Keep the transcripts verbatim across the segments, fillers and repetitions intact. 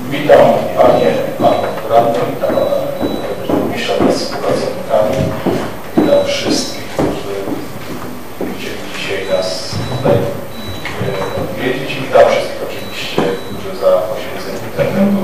Witam Panie, Panów Radnych, witam Pana Burmistrza wraz z współpracownikami, witam wszystkich, którzy chcieli dzisiaj nas tutaj odwiedzić i witam wszystkich oczywiście, którzy za pośrednictwem internetu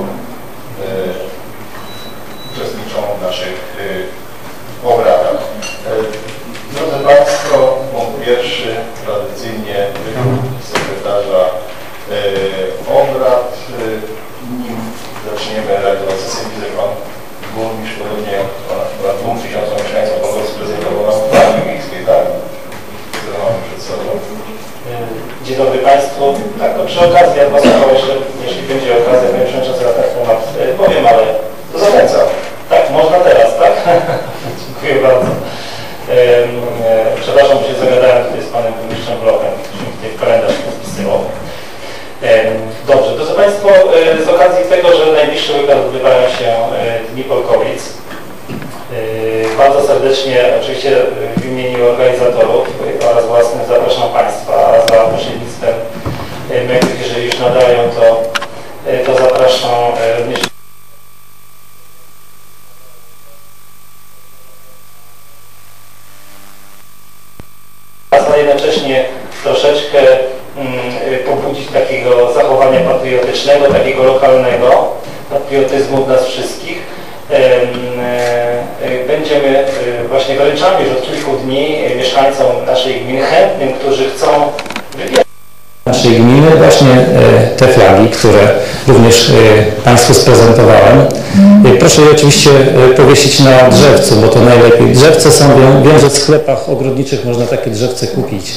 uczestniczą w naszych obradach. Drodzy Państwo, punkt pierwszy, tradycyjnie wybór sekretarza obrad. Nim zaczniemy realizować sesję, widzę, Pan Burmistrz, podobnie jak Pan dwóm tysiącom mieszkańców po prostu prezentował nam plany miejskiej, tak? Które mamy przed sobą. Dzień dobry Państwu. Tak, no przy okazji, ja posłuchał jeszcze, jeśli będzie okazja, Panie Przewodniczący, na ten temat powiem, ale to zachęcam. Tak, można teraz, tak? Dziękuję bardzo. Przepraszam, że się zagadałem tutaj z Panem Burmistrzem Blochem, który mi tutaj w kalendarz podpisywał. Dobrze, drodzy Państwo, z okazji tego, że najbliższy weekend odbywają się Dni Polkowic, bardzo serdecznie, oczywiście w imieniu organizatorów oraz własnym zapraszam Państwa, a za pośrednictwem mediów, jeżeli już nadają, to, to zapraszam również a jednocześnie troszeczkę pobudzić takiego zachowania patriotycznego, takiego lokalnego, patriotyzmu w nas wszystkich. Będziemy właśnie wręczamy już od kilku dni mieszkańcom naszej gminy, chętnym, którzy chcą wybierać naszej gminy właśnie te flagi, które również Państwu sprezentowałem. Proszę je oczywiście powiesić na drzewcu, bo to najlepiej. Drzewce są, wiem, że w sklepach ogrodniczych można takie drzewce kupić.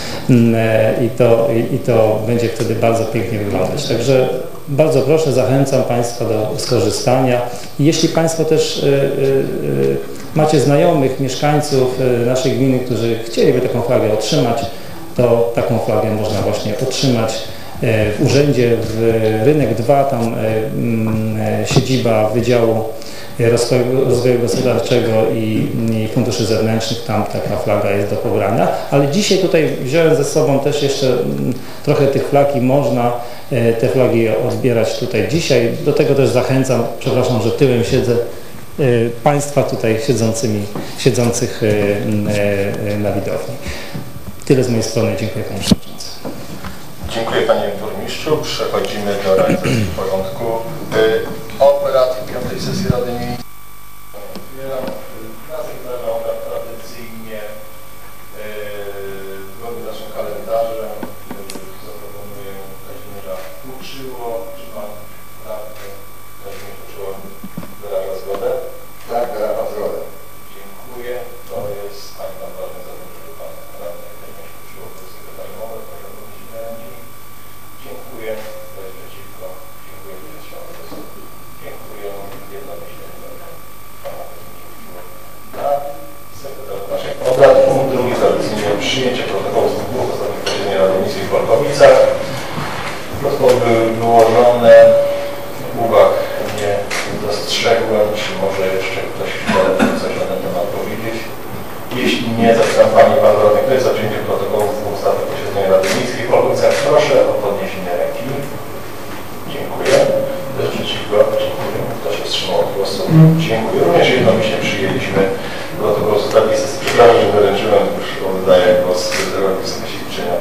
I to, i to będzie wtedy bardzo pięknie wyglądać. Także bardzo proszę, zachęcam Państwa do skorzystania. I jeśli Państwo też y, y, y, macie znajomych, mieszkańców naszej gminy, którzy chcieliby taką flagę otrzymać, to taką flagę można właśnie otrzymać w urzędzie w Rynek dwa, tam y, y, siedziba Wydziału Rozwoju, rozwoju Gospodarczego i, i Funduszy Zewnętrznych, tam taka flaga jest do pobrania, ale dzisiaj tutaj wziąłem ze sobą też jeszcze m, trochę tych flag i można e, te flagi odbierać tutaj dzisiaj. Do tego też zachęcam, przepraszam, że tyłem siedzę, e, Państwa tutaj siedzącymi, siedzących e, e, na widowni. Tyle z mojej strony. Dziękuję Panie Przewodniczący. Dziękuję Panie Burmistrzu. Przechodzimy do realizacji porządku obrad piątej sesji Rady Miejskiej. Otwieram na sekretarza obrad tradycyjnie zgodnie z naszym kalendarzem zaproponuję Kazimierza Kuczyło. Czy Pan radny Kazimierz Kuczyło wyraża zgodę? Tak, wyrażam zgodę. Dziękuję. To jest Pani Pan ważny za to, żeby Pan radny Kazimierz Kuczyło był sekretarzem obrad. Proszę podnieść ręki. Dziękuję. Kto jest przeciwko? Dziękuję. Kto jest wstrząsny? Dziękuję. Jednomyślnie Pana na sekretarza naszych obrad. Punkt drugi, tradycyjnie przyjęcie protokołu z dwóch ostatnich posiedzeń Rady Miejskiej w Polkowicach. Protokoły były wyłożone. Uwag nie dostrzegłem. Czy może jeszcze ktoś chce coś na ten temat powiedzieć? Jeśli nie, zapytam Pani Pan Radny, kto jest za przyjęciem protokołu z dwóch ostatnich posiedzeń Rady Miejskiej w Polkowicach. Proszę o podniesienie ręki. Dziękuję. Kto jest przeciwko? Dziękuję. Kto się wstrzymał od głosu? Dziękuję. Również jednomyślnie przyjęliśmy protokół z ostatniej sesji. Przepraszam, że wyręczyłem, już oddaję głos Sekretarzowi Zaświadczenia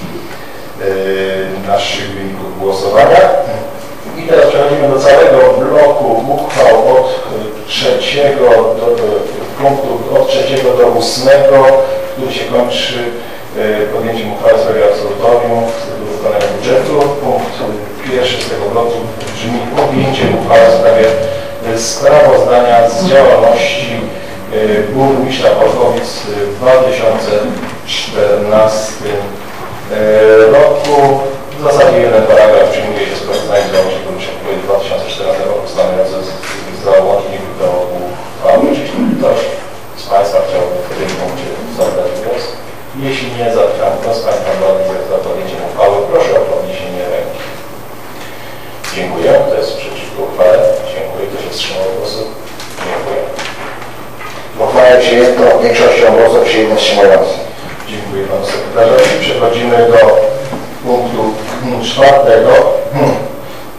naszych wyników głosowania. I teraz przechodzimy do całego bloku uchwał od trzeciego do, do punktu od trzeciego do ósmego, który się kończy podjęciem uchwały w sprawie absolutorium do wykonania budżetu. Punkt pierwszy z tego bloku brzmi podjęcie uchwały w sprawie sprawozdania z działalności burmistrza Polkowic w dwa tysiące czternastym roku. W zasadzie jeden paragraf przyjmuje się sprawozdanie z działalności burmistrza w dwa tysiące czternastym roku stanowiące załącznik do uchwały. Jeśli ktoś z Państwa chciałby w tym punkcie zabrać głos. Jeśli nie, zapytam, kto z Państwa radnych za podjęciem uchwały. Proszę o podniesienie ręki. Dziękuję. Kto jest przeciwko uchwale? Dziękuję. Kto się wstrzymał od głosu? Dziękuję. W uchwale przyjęto większością głosów przy jednym wstrzymującym. Dziękuję Panu Sekretarzowi. Przechodzimy do punktu czwartego.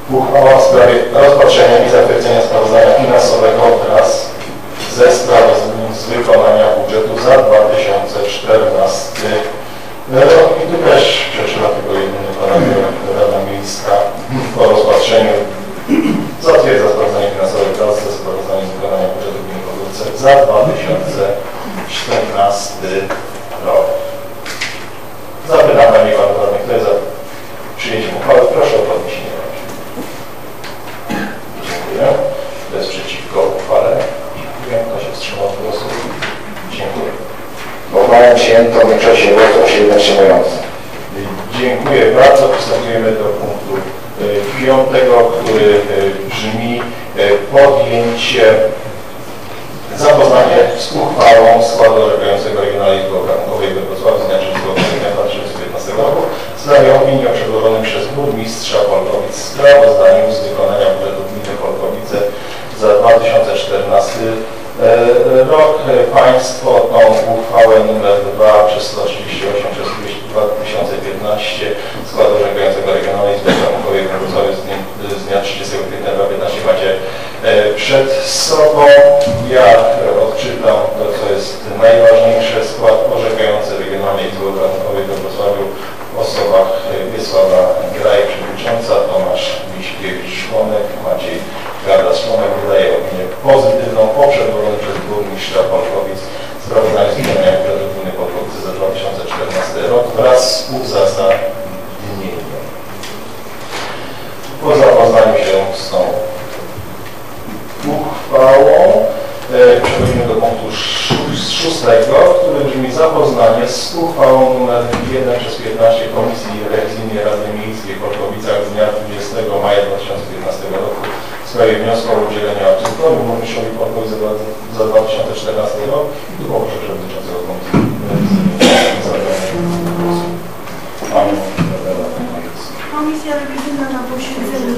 Uchwała w sprawie rozpatrzenia i zatwierdzenia sprawozdania finansowego wraz ze sprawozdaniem z wykonania budżetu za dwa tysiące czternasty rok. I tu też przeczytam tylko jedyny paragraf. Rada Miejska po rozpatrzeniu zatwierdza sprawozdanie finansowe wraz ze sprawozdaniem z wykonania budżetu gminy Podgórce za dwa tysiące czternasty rok. Zapytam Panie Panu Radnych, kto jest za przyjęciem uchwały? Proszę o podniesienie ręki. Dziękuję. Kto jest przeciwko uchwale? Dziękuję. Kto się wstrzymał od głosu? Dziękuję. Uchwałę przyjęto większością głosów się jeden wstrzymujący. Dziękuję bardzo. Przystępujemy do punktu y, piątego, który y, brzmi y, podjęcie zapoznanie z uchwałą składu orzekającego Regionalnej Izby Obrachunkowej we Wrocławiu z dnia trzeciego grudnia dwa tysiące piętnastego roku w sprawie opinii o przedłożonym przez burmistrza Polkowic sprawozdaniu z wykonania budżetu gminy Polkowice za dwa tysiące czternasty rok. Państwo tą uchwałę numer dwa przez sto trzydzieści osiem przez dwa tysiące piętnaście składu orzekającego Regionalnej Izby Obrachunkowej we Wrocławiu z dnia, z dnia trzydziestego kwietnia dwa tysiące piętnastego macie przed sobą. Ja odczytam to, co jest najważniejsze. Skład orzekający Regionalnej Izby Obrachunkowej we Wrocławiu w osobach Wiesława Graj, przewodnicząca, Tomasz Miśkiewicz-Szłonek, Maciej Garda-Szłonek wydaje opinię pozytywną po przedłożonym przez burmistrza Polkowic sprawozdaniu z wykonania budżetu gminy Polkowice za dwa tysiące czternasty rok wraz z uzasadnieniem. Po zapoznaniu się z tą uchwałą e, przechodzimy do punktu szóstego, który brzmi zapoznanie z uchwałą nr jeden przez piętnaście Komisji Rewizyjnej Rady Miejskiej w Polkowicach z dnia dwudziestego maja dwa tysiące piętnastego roku w sprawie wniosku o udzielenie absolutorium burmistrzowi Polkowic za, za dwa tysiące czternasty rok. Tu poproszę przewodniczącego Komisji Rewizyjnej Komisja rewizyjna na posiedzeniu.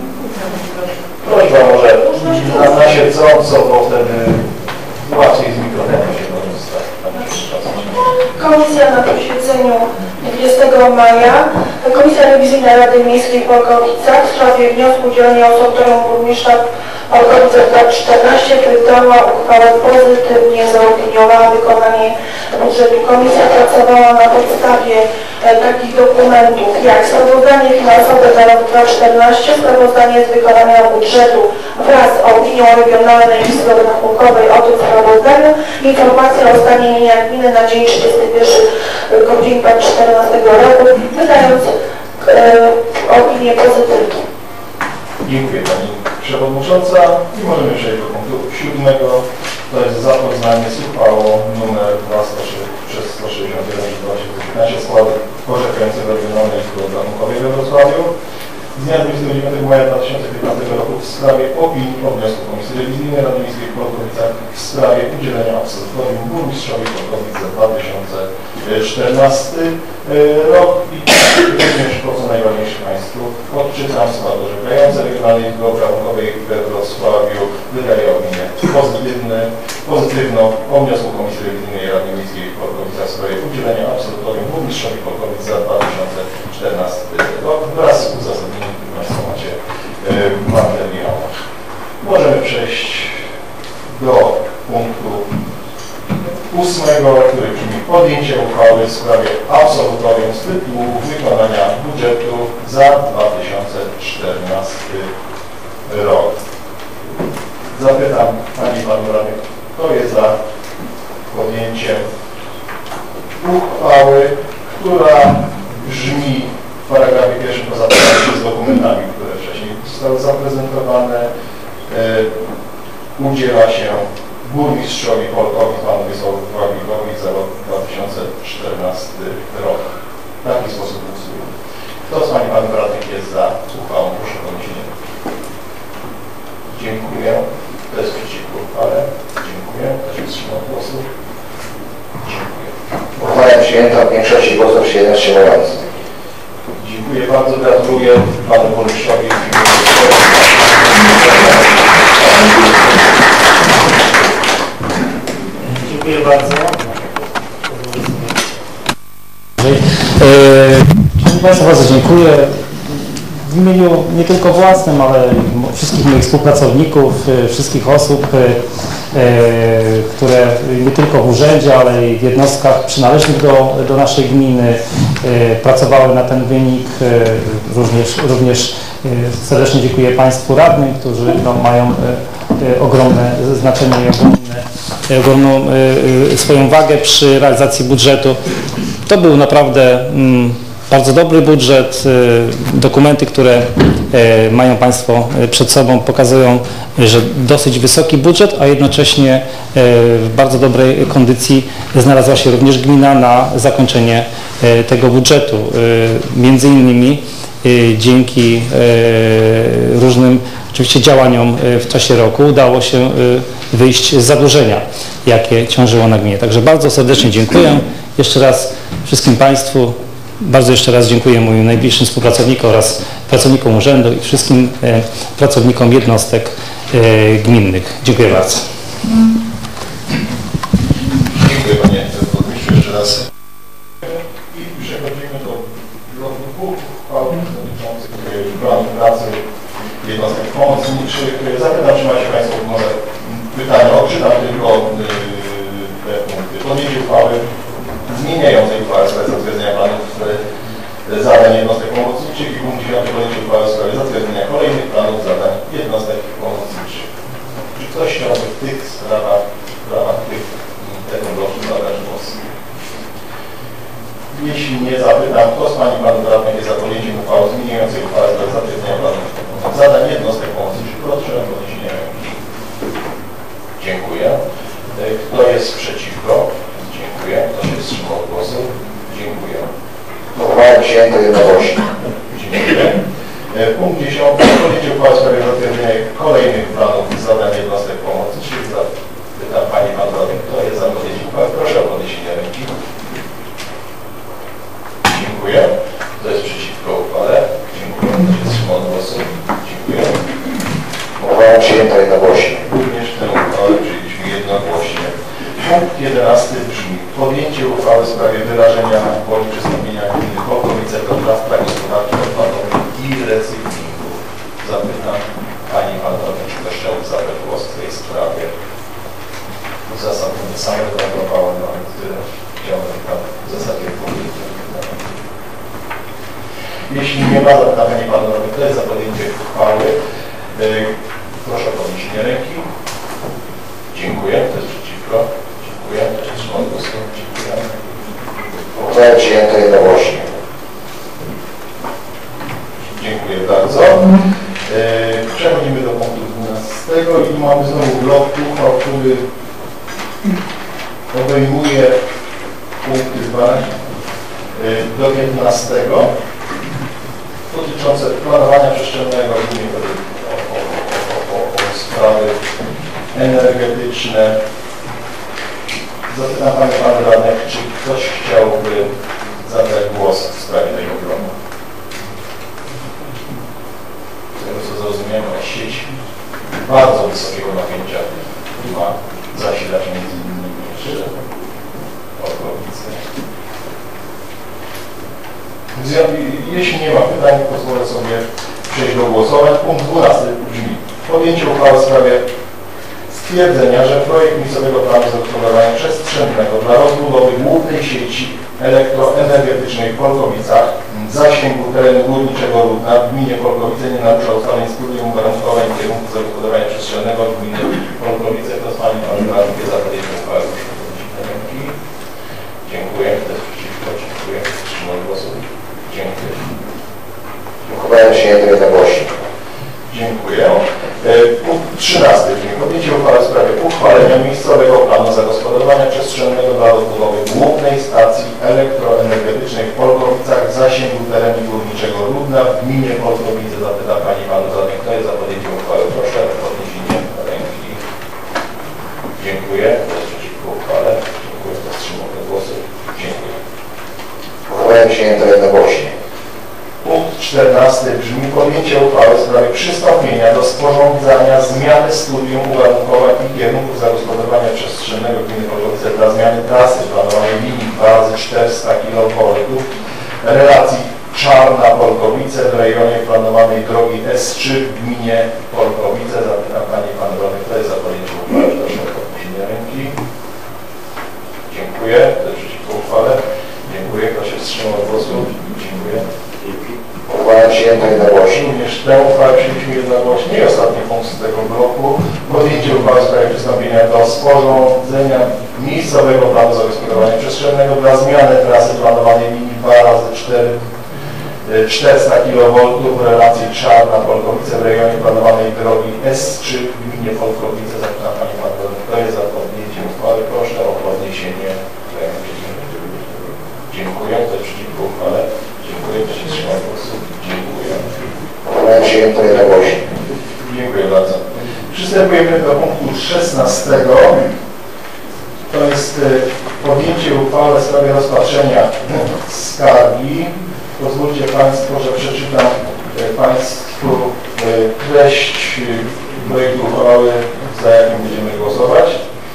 Prośba może na, na siedząco, bo wtedy łatwiej z mikrofonem się korzysta. Komisja na posiedzeniu dwudziestego maja Komisja Rewizyjna Rady Miejskiej w Polkowicach w sprawie wniosku udzielenia absolutorium burmistrza Polkowic dwa tysiące czternasty wydała uchwałę pozytywnie zaopiniowała wykonanie budżetu. Komisja pracowała na podstawie e, takich dokumentów jak sprawozdanie finansowe za rok dwa tysiące czternasty, sprawozdanie z wykonania budżetu wraz z opinią Regionalnej Izby Obrachunkowej o tym sprawozdaniu, informacja o stanie mienia gminy na dzień trzydziesty pierwszy grudzień dwa tysiące czternastego roku, wydając e, opinię pozytywną. Dziękuję Pani Przewodnicząca i możemy przejść do punktu siódmego. To jest zapoznanie z uchwałą numer dwa przez sto sześćdziesiąt jeden dwa tysiące piętnaście składu orzekającego Regionalnej Izby Obrachunkowej we Wrocławiu z dnia dwudziestego dziewiątego maja dwa tysiące piętnastego roku w sprawie opinii o wniosku Komisji Rewizyjnej Rady Miejskiej w Polkowicach w sprawie udzielenia absolutorium burmistrzowi Polkowic za dwa tysiące czternasty rok. I również po co najważniejsze Państwu odczytam skład orzekający Regionalnej Izby Obrachunkowej we Wrocławiu wydaje opinię pozytywne, pozytywną o wniosku Komisji Rewizyjnej Rady Miejskiej w Polkowicach w sprawie udzielenia absolutorium burmistrzowi Polkowic za dwa tysiące czternasty rok wraz z uzasadnieniem, które Państwo macie w materiałach. Możemy przejść do punktu ósmego, który brzmi podjęcie uchwały w sprawie absolutorium z tytułu wykonania budżetu za dwa tysiące czternasty rok. Zapytam Pani i Panów Radnych, kto jest za podjęciem uchwały, która brzmi w paragrafie pierwszym po zapoznaniu się z dokumentami, które wcześniej zostały zaprezentowane, yy, udziela się burmistrzowi Polkowic, panu Wiesławowi Graj za rok dwa tysiące czternasty rok. W taki sposób głosujemy. Kto z Pani Panów Radnych jest za uchwałą? Proszę o podniesienie. Dziękuję. Kto jest przeciwko uchwale? Dziękuję. Kto się wstrzymał od głosu? Dziękuję. Uchwałę przyjęto w większości głosów się jeden wstrzymujący. Dziękuję bardzo. Gratuluję Panu Burmistrzowi. Dziękuję bardzo. Szanowni Państwo, bardzo dziękuję. w imieniu nie tylko własnym, ale wszystkich moich współpracowników, wszystkich osób, które nie tylko w urzędzie, ale i w jednostkach przynależnych do, do naszej gminy pracowały na ten wynik. Również, również serdecznie dziękuję Państwu radnym, którzy no, mają ogromne znaczenie i ogromne, ogromną swoją wagę przy realizacji budżetu. To był naprawdę mm, bardzo dobry budżet. Dokumenty, które mają Państwo przed sobą, pokazują, że dosyć wysoki budżet, a jednocześnie w bardzo dobrej kondycji znalazła się również gmina na zakończenie tego budżetu. Między innymi dzięki różnym oczywiście działaniom w czasie roku udało się wyjść z zadłużenia, jakie ciążyło na gminie. Także bardzo serdecznie dziękuję jeszcze raz wszystkim Państwu. Bardzo jeszcze raz dziękuję moim najbliższym współpracownikom oraz pracownikom urzędu i wszystkim e, pracownikom jednostek e, gminnych. Dziękuję bardzo. Dziękuję Panie Burmistrzu jeszcze raz. I przechodzimy do bloku dwóch uchwał dotyczących planu pracy jednostek pomocniczych. Zapytam, czy macie Państwo może pytania. Odczytam tylko te punkty. Podjęcie uchwały zmieniającej uchwałę w sprawie zatwierdzenia planów zadań jednostek pomocniczych i punkt dziewiąty podjęcie uchwały w sprawie zatwierdzenia kolejnych planów zadań jednostek pomocniczych. Czy ktoś chciałby w tych sprawach, w ramach tych, tego bloku zabrać głos? Jeśli nie, zapytam, kto z Pani Panów Radnych jest za podjęciem uchwały zmieniającej uchwałę w sprawie zatwierdzenia planów zadań jednostek pomocniczych? Proszę o podniesienie ręki. Dziękuję. Kto jest przeciwko? Dziękuję. Kto się wstrzymał od głosu? Dziękuję. Uchwała przyjęta jednogłośnie. Dziękuję. Punkt dziesiąty. Podjęcie uchwały w sprawie zatwierdzenia kolejnych planów zadań jednostek pomocniczych. Zapytam Pani Pan Radny, kto jest za podjęciem uchwały? Proszę o podniesienie ręki. Dziękuję. Kto jest przeciwko uchwale? Dziękuję. Kto się wstrzymał od głosu? Dziękuję. Uchwała przyjęta jednogłośnie. Również tę uchwałę przyjęliśmy jednogłośnie. Punkt jedenasty brzmi: podjęcie uchwały w sprawie wyrażenia woli przystąpienia gminy Polkowice do Trasta Gospodarczych Odpadowych i Recyklingu. Zapytam Pani Pan Radny, czy ktoś chciałby zabrać głos w tej sprawie. Uzasadnienie same wędrowałem, nawet chciałbym tam w zasadzie powiedzieć. Jeśli nie ma, zapytam Pani Pan Radny, kto jest za podjęcie uchwały. Proszę o podniesienie ręki. Dziękuję. Kto jest przeciwko? Dziękuję. Kto się wstrzymał od głosu? Dziękuję. Uchwała przyjęta jednogłośnie. Dziękuję bardzo. Przechodzimy do punktu dwunastego i mamy znowu blok uchwał, który obejmuje punkty dwanaście do piętnastego dotyczące planowania przestrzennego w gminie. Sprawy energetyczne. Zapytam Panie Pan Radnych, czy ktoś chciałby zabrać głos w sprawie tego bloku. Z tego co zrozumiałem, sieć bardzo wysokiego napięcia ma zasilać między innymi jeszcze okolice. Jeśli nie ma pytań, pozwolę sobie przejść do głosowań. Punkt dwunasty brzmi: podjęcie uchwały w sprawie stwierdzenia, że projekt miejscowego planu zagospodarowania przestrzennego dla rozbudowy głównej sieci elektroenergetycznej w Polkowicach zasięgu terenu górniczego Rudna w gminie Polkowice nie narusza ustaleń studium uwarunkowań kierunku zagospodarowania przestrzennego w gminie Polkowice. Kto z Pani Pan Radnych za podjęcie uchwały? Proszę podnieść ręki. Dziękuję. Kto jest przeciwko? Dziękuję. Kto wstrzymał głosu? Dziękuję. Uchwała przyjęta jednogłośnie. Dziękuję. Punkt trzynasty, czyli podjęcie uchwały w sprawie uchwalenia miejscowego planu zagospodarowania przestrzennego dla rozbudowy głównej stacji elektroenergetycznej w Polkowicach w zasięgu terenu górniczego Rudna w gminie Polkowice. Zapyta Pani Pan Radny, kto jest za podjęciem uchwały? Proszę o podniesienie ręki. Dziękuję. Kto jest przeciwko uchwale? Dziękuję. Kto wstrzymał te głosy? Dziękuję. Uchwała przyjęta jednogłośnie. Punkt czternasty brzmi: podjęcie uchwały w sprawie przystąpienia do sporządzania zmiany studium uwarunkowań i kierunków zagospodarowania przestrzennego gminy Polkowice dla zmiany trasy planowanej linii dwa razy czterysta kilovoltów relacji Czarna Polkowice w rejonie planowanej drogi S trzy w gminie Polkowice. Zapytam Pani i Pan Radny, kto jest za podjęciem uchwały? Proszę o podniesienie ręki. Dziękuję. Kto jest przeciwko uchwale? Dziękuję. Kto się wstrzymał od głosu? Dziękuję. Uchwała przyjęta jednogłośnie. Również tę uchwałę przyjęliśmy jednogłośnie. I ostatni punkt z tego bloku. Podjęcie uchwały w sprawie przystąpienia do sporządzenia miejscowego planu zagospodarowania przestrzennego dla zmiany trasy planowanej linii dwa razy cztery czterysta kilowoltów w relacji Czarna-Polkowice w rejonie planowanej drogi S trzy w gminie Polkowice. Zapytam Pani Pan, kto jest za podjęciem uchwały? Proszę o podniesienie ręki. Dziękuję. Kto jest przeciwko uchwale? Dziękuję. Kto się wstrzymał od głosu? Dziękuję. Uchwała przyjęta jednogłośnie. Dziękuję bardzo. Przystępujemy do punktu szesnastego. To jest podjęcie uchwały w sprawie rozpatrzenia skargi. Pozwólcie Państwo, że przeczytam Państwu treść projektu uchwały, za jakim będziemy głosować.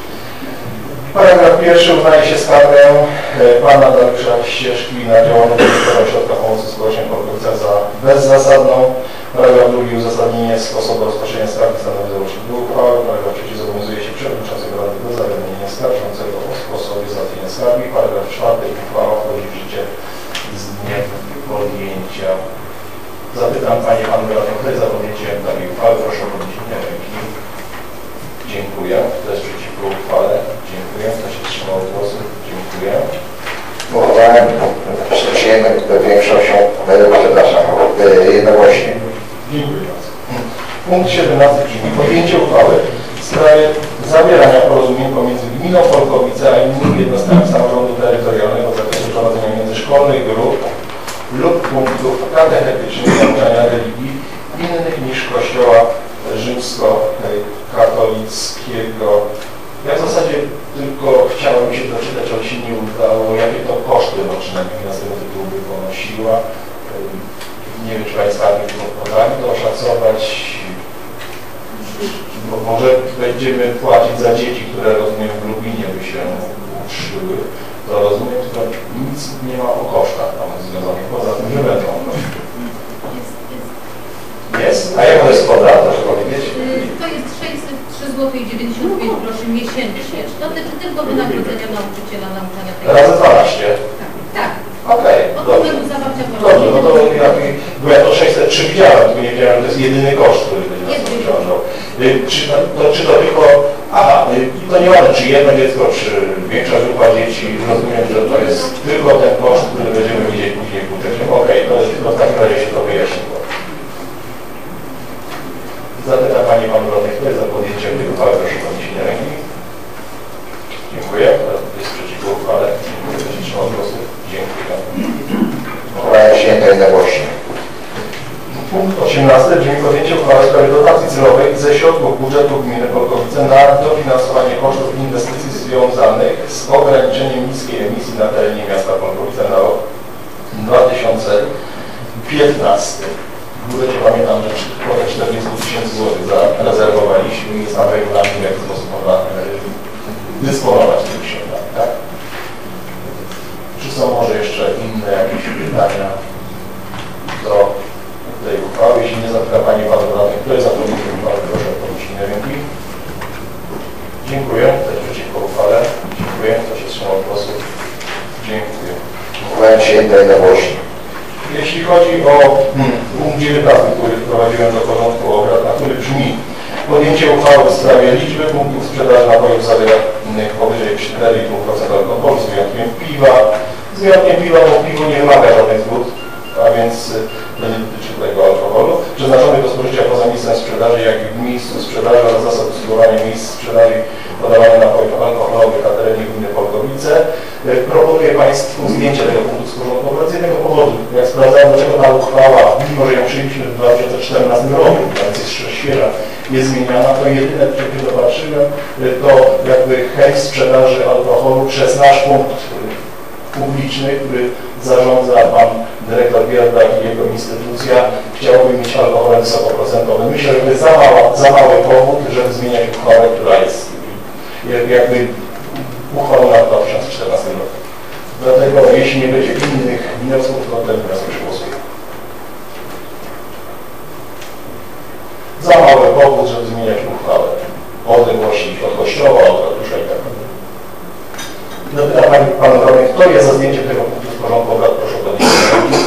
Paragraf pierwszy. Uznaje się skargę Pana Dariusza Ścieżki na działalność Państwowego Ośrodka Pomocy Społecznej w Polkowicach za bezzasadną. Paragraf drugi. Uzasadnienie sposobu rozpatrzenia skargi stanowi załącznik do uchwały. Paragraf trzeci. Zobowiązuje się przewodniczącego Rady do zawiadomienia skarżącego o sposobie załatwienia skargi. Paragraf czwarty. Uchwała wchodzi w życie z dniem podjęcia. Zapytam Panie Pan Radny, kto jest za podjęciem takiej uchwały? Proszę o podniesienie ręki. Dziękuję. Kto jest przeciwko uchwale? Dziękuję. Kto się wstrzymał od głosu? Dziękuję. Uchwała przyjęta większością, przepraszam, jednogłośnie. Dziękuję bardzo. Punkt siedemnasty brzmi: podjęcie uchwały w sprawie zawierania porozumień pomiędzy gminą Polkowice a innymi jednostkami samorządu terytorialnego w zakresie prowadzenia międzyszkolnych grup lub punktów katechetycznych nauczania religii innych niż Kościoła rzymskokatolickiego. Ja w zasadzie tylko chciałem się doczytać, ale się nie udało, jakie to koszty roczne gmina z tego tytułu by ponosiła. Nie wiem, czy Państwo potrafią to oszacować. Bo może będziemy płacić za dzieci, które, rozumiem, w Lublinie by się uczyły. To rozumiem, tylko nic nie ma o kosztach tam związanych, poza tym, że będą koszty. Jest? A jak to jest kwota, proszę powiedzieć? To jest sześćset trzy złote dziewięćdziesiąt pięć groszy miesięcznie. Dotyczy tylko wynagrodzenia nauczyciela nauczania tego. Razy dwanaście? Tak. Okej, Od dobrze. momentu zawarcia Dobrze, no to porozumienia. ja, bo ja to sześćset trzy widziałem, tylko nie wiedziałem, że to jest jedyny koszt, który będzie nas obciążał. Czy, to, czy to tylko, aha, to nie ważne, czy jedno dziecko, czy większa grupa dzieci, rozumiem, że to jest tylko ten koszt, który będziemy widzieć później w budżecie. Okej, to, to w takim razie się to wyjaśniło. Zapytam Pani Pan Radny, kto jest za podjęciem tej uchwały? Proszę o podniesienie ręki. Dziękuję. Kto jest przeciwko uchwale? Dziękuję. Kto się wstrzymał od głosu? Dziękuję. Uchwała przyjęta jednogłośnie. Punkt osiemnasty brzmi: podjęcie uchwały w sprawie dotacji celowej ze środków budżetu gminy Polkowice na dofinansowanie kosztów inwestycji związanych z ograniczeniem niskiej emisji na terenie miasta Polkowice na rok dwa tysiące piętnasty. W budżecie pamiętam, że kwotę czterdzieści tysięcy złotych zarezerwowaliśmy i jest na regulamin, w jaki sposób można dysponować tymi środkami, tak? Czy są może jeszcze inne jakieś pytania do tej uchwały? Jeśli nie, zapyta Pani Pan Radny, kto jest za podjęciem uchwały? Proszę o podniesienie ręki. Dziękuję. Kto jest przeciwko uchwale? Dziękuję. Kto się wstrzymał od głosu? Dziękuję. Uchwała przyjęta jednogłośnie. Jeśli chodzi o hmm, punkt dziewiętnasty, który wprowadziłem do porządku obrad, na który brzmi: podjęcie uchwały w sprawie liczby punktów sprzedaży napojów zawieranych powyżej cztery i pół procent alkoholu z wyjątkiem piwa. Z wyjątkiem piwa, bo piwo nie wymaga żadnych zgód, a więc to nie dotyczy tego alkoholu, przeznaczonych do spożycia poza miejscem sprzedaży, jak i w miejscu sprzedaży oraz zasad obsługiwania miejsc sprzedaży podawania napojów alkoholowych na terenie gminy Polkowice. Proponuję Państwu zdjęcie tego punktu z porządku obrad z jednego powodu. Jak sprawdzałem, dlaczego ta uchwała, mimo że ją przyjęliśmy w dwa tysiące czternastym roku, więc jest świeża, jest zmieniana, to jedyne, co się zobaczyłem, to jakby chęć sprzedaży alkoholu przez nasz punkt publiczny, który zarządza Pan Dyrektor Bierdak i jego instytucja, chciałby mieć alkohol wysokoprocentowy. Myślę, że to jest za, mała, za mały powód, żeby zmieniać uchwałę, która jest jakby uchwalona w dwa tysiące czternastym roku. Dlatego, jeśli nie będzie innych wniosków, to ten wniosek przegłosujemy. za mały powód, żeby zmieniać uchwałę o odległości od kościoła, od ratusza i tak dalej. Zapyta Pani, Pan Radny, kto jest za zdjęciem tego punktu z porządku obrad? Proszę o podniesienie ręki.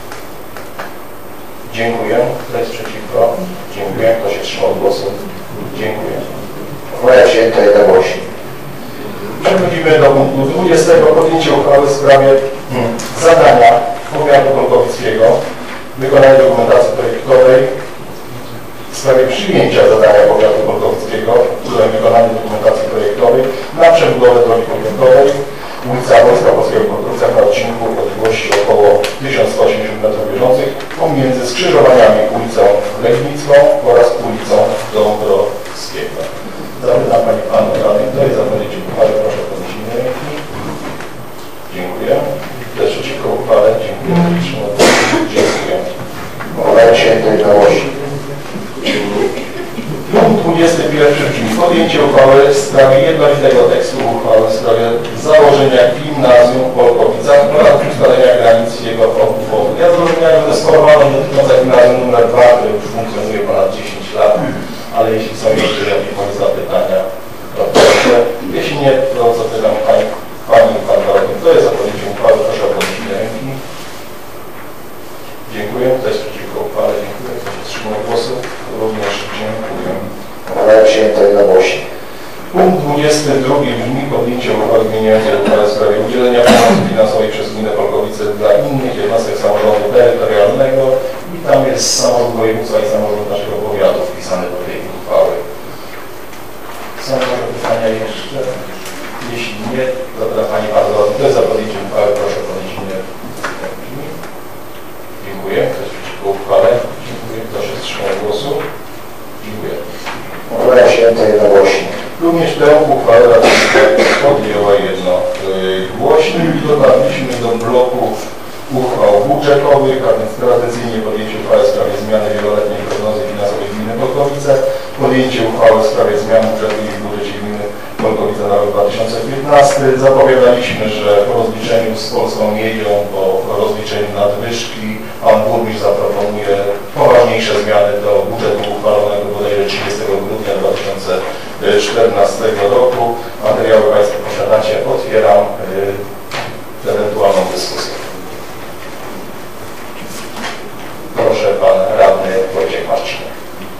Dziękuję. Kto jest przeciwko? Dziękuję. Kto się wstrzymał od głosu? Dziękuję. Uchwała przyjęta jednomyślnie. Przechodzimy do punktu dwudziestego. Podjęcie uchwały w sprawie hmm, zadania powiatu polkowickiego, wykonanie dokumentacji projektowej w sprawie przyjęcia zadania powiatu polkowickiego, w wykonanie dokumentacji projektowej na przebudowę drogi powiatowej ulica Wojska Polskiego w Konstrukcjach na odcinku odległości około tysiąc sto osiemdziesiąt metrów bieżących pomiędzy skrzyżowaniami ulicą Legnicką oraz ulicą Dąbrowskiego. Zapytam Pani Panu Radny, kto jest za podjęciem uchwały? Proszę o podniesienie ręki. Dziękuję. Kto jest przeciwko uchwale? Dziękuję. Dziękuję. Uchwała przyjęta jednomyślnie. Punkt dwudziesty pierwszy brzmi podjęcie uchwały w sprawie jednolitego tekstu uchwały w sprawie założenia gimnazjum w Polkowicach oraz ustalenia granic jego obwodu. Ja zrozumiałem, że to jest skorowane dotyczące gimnazjum numer dwa, które już funkcjonuje ponad dziesięć lat, ale jeśli są jeszcze jakieś zapytania, to proszę. Jeśli nie, to zapytam Pani, Pani i Pan Radny, kto jest za podjęciem uchwały? Proszę o podniesienie ręki. Dziękuję. Kto jest przeciwko uchwale? Dziękuję. Kto się wstrzymał od głosu? Również dziękuję. Uchwała przyjęta jednomyślnie. Punkt dwudziesty drugi brzmi podjęcie uchwały zmieniającej uchwałę w sprawie udzielenia pomocy finansowej przez gminę Polkowice dla innych jednostek samorządu terytorialnego i tam jest samorząd województwa i samorząd naszego powiatu wpisany do tej uchwały. Są może pytania jeszcze? Jeśli nie, to dla Pani bardzo ładnie. Kto jest za podjęciem uchwały? Proszę o podniesienie ręki. Dziękuję. Kto jest przeciwko uchwale? Dziękuję. Kto się wstrzymał od głosu? Dziękuję. Uchwała przyjęta jednomyślnie. Również tę uchwałę Rada podjęła jednogłośnie i dotarliśmy do bloku uchwał budżetowych, a więc tradycyjnie podjęcie uchwały w sprawie zmiany wieloletniej prognozy finansowej gminy Polkowice, podjęcie uchwały w sprawie zmian budżetu i w budżecie gminy Polkowice na rok dwa tysiące piętnasty. Zapowiadaliśmy, że po rozliczeniu z Polską Miedzią, po rozliczeniu nadwyżki, Pan Burmistrz zaproponuje poważniejsze zmiany do budżetu uchwalonego bodajże trzydziestego grudnia dwa tysiące czternastego roku. Materiały Państwo posiadacie. Otwieram y, ewentualną dyskusję. Proszę Pan Radny Wojciech Marcinek.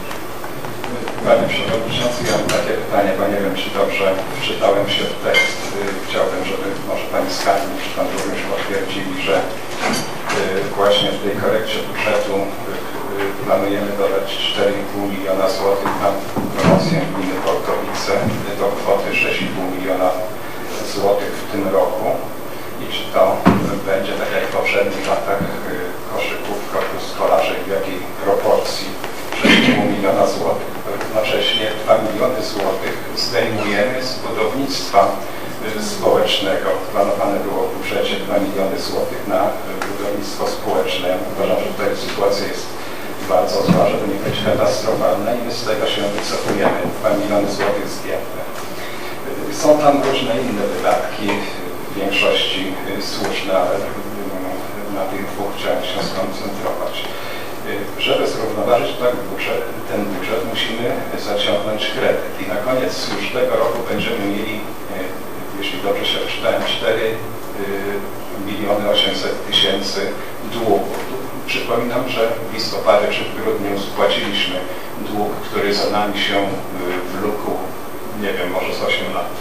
Panie Przewodniczący, ja mam takie pytanie, bo nie wiem, czy dobrze wczytałem się w tekst. Chciałbym, żeby może Pani Skarbnik czy Pan Burmistrz potwierdzili, że właśnie w tej korekcie budżetu planujemy dodać cztery i pół miliona złotych na promocję gminy Polkowice do kwoty sześć i pół miliona złotych w tym roku. I czy to będzie tak jak w poprzednich latach koszyków, korpus kolarzy, w jakiej proporcji sześć i pół miliona złotych. Jednocześnie dwa miliony złotych zdejmujemy z budownictwa społecznego. Planowane było w budżecie dwa miliony złotych na budownictwo społeczne. Ja uważam, że tutaj sytuacja jest bardzo zła, żeby nie być katastrofalna i my z tego się wycofujemy. dwa miliony złotych zdjęte. Są tam różne inne wydatki, w większości słuszne, ale na tych dwóch chciałem się skoncentrować. Żeby zrównoważyć tak budżet, ten budżet musimy zaciągnąć kredyt i na koniec już tego roku będziemy mieli, jeśli dobrze się wczytałem, cztery miliony osiemset tysięcy długu. Przypominam, że w listopadzie czy w grudniu spłaciliśmy dług, który za nami się wlókł, nie wiem, może z osiem lat.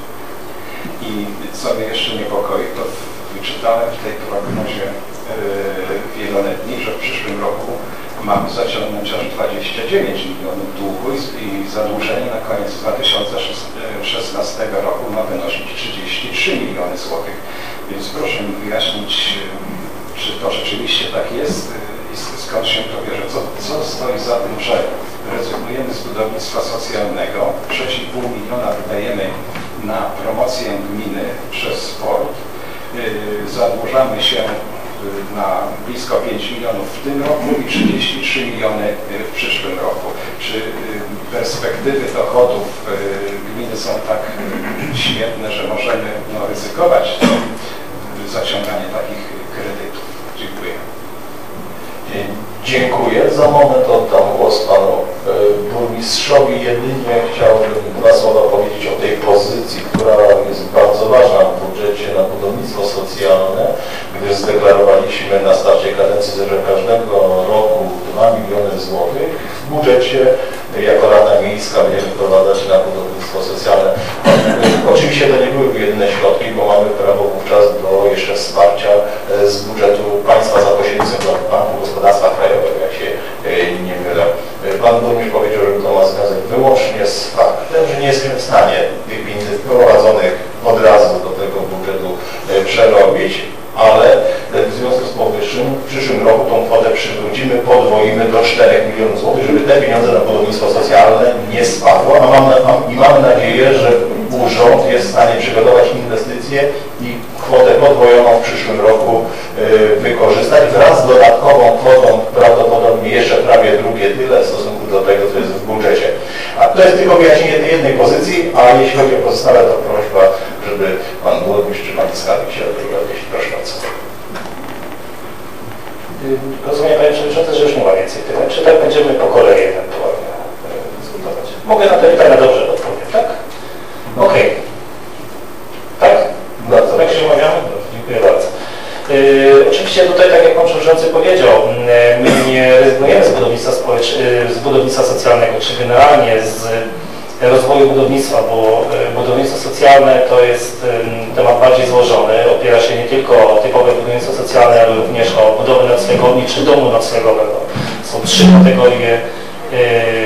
I co mnie jeszcze niepokoi, to wyczytałem w tej prognozie wieloletniej, że w przyszłym roku mamy zaciągnąć aż dwadzieścia dziewięć milionów długu i zadłużenie na koniec dwa tysiące szesnastego roku ma wynosić trzydzieści trzy miliony złotych. Więc proszę mi wyjaśnić, czy to rzeczywiście tak jest i skąd się to bierze, co, co stoi za tym, że rezygnujemy z budownictwa socjalnego, sześć i pół miliona wydajemy na promocję gminy przez sport, yy, zadłużamy się na blisko pięć milionów w tym roku i trzydzieści trzy miliony w przyszłym roku. Czy perspektywy dochodów gminy są tak świetne, że możemy no, ryzykować zaciąganie takich kredytów? Dziękuję. Dziękuję. Za moment oddam głos panu burmistrzowi. Jedynie chciałbym dwa słowa powiedzieć o tej pozycji, która jest bardzo ważna w budżecie na budownictwo socjalne, gdyż zdeklarowaliśmy na starcie kadencji, że każdego roku dwa miliony złotych w budżecie jako Rada Miejska będziemy wprowadzać na budownictwo socjalne. Oczywiście to nie były jedyne środki, bo mamy prawo wówczas do jeszcze wsparcia z budżetu państwa za pośrednictwem Banku Gospodarstwa Krajowego, jak się nie mylę. Pan burmistrz powiedział, że to ma związek wyłącznie z faktem, że nie jesteśmy w stanie tych pieniędzy wprowadzonych od razu do tego budżetu przerobić, ale w związku z powyższym w przyszłym roku tą kwotę przywrócimy, podwoimy do czterech milionów złotych, żeby te pieniądze na budownictwo socjalne nie spadło, a mam, mam, i mamy nadzieję, że urząd jest w stanie przygotować inwestycje i kwotę podwojoną w przyszłym roku y, wykorzystać wraz z dodatkową kwotą, prawdopodobnie jeszcze prawie drugie tyle w stosunku do tego, co jest w budżecie. A to jest tylko wyjaśnienie tej jednej pozycji, a jeśli chodzi o pozostałe, to prośba, żeby pan burmistrz czy pani skarbnik się odnieść. Proszę bardzo. Rozumiem, panie przewodniczący, że już nie ma więcej pytań. Czy tak będziemy po kolei ewentualnie dyskutować? Mogę na te pytania dobrze odpowiedzieć, tak? Okej. Okay. Tak? Bardzo. Tak się umawiamy? Dziękuję bardzo. Yy, oczywiście tutaj, tak jak pan przewodniczący powiedział, yy, my nie rezygnujemy z budownictwa, społecz... yy, z budownictwa socjalnego, czy generalnie z rozwoju budownictwa, bo yy, budownictwo socjalne to jest yy, temat bardziej złożony, opiera się nie tylko o typowe budownictwo socjalne, ale również o budowę noclegowni czy domu noclegowego. Są trzy kategorie, yy,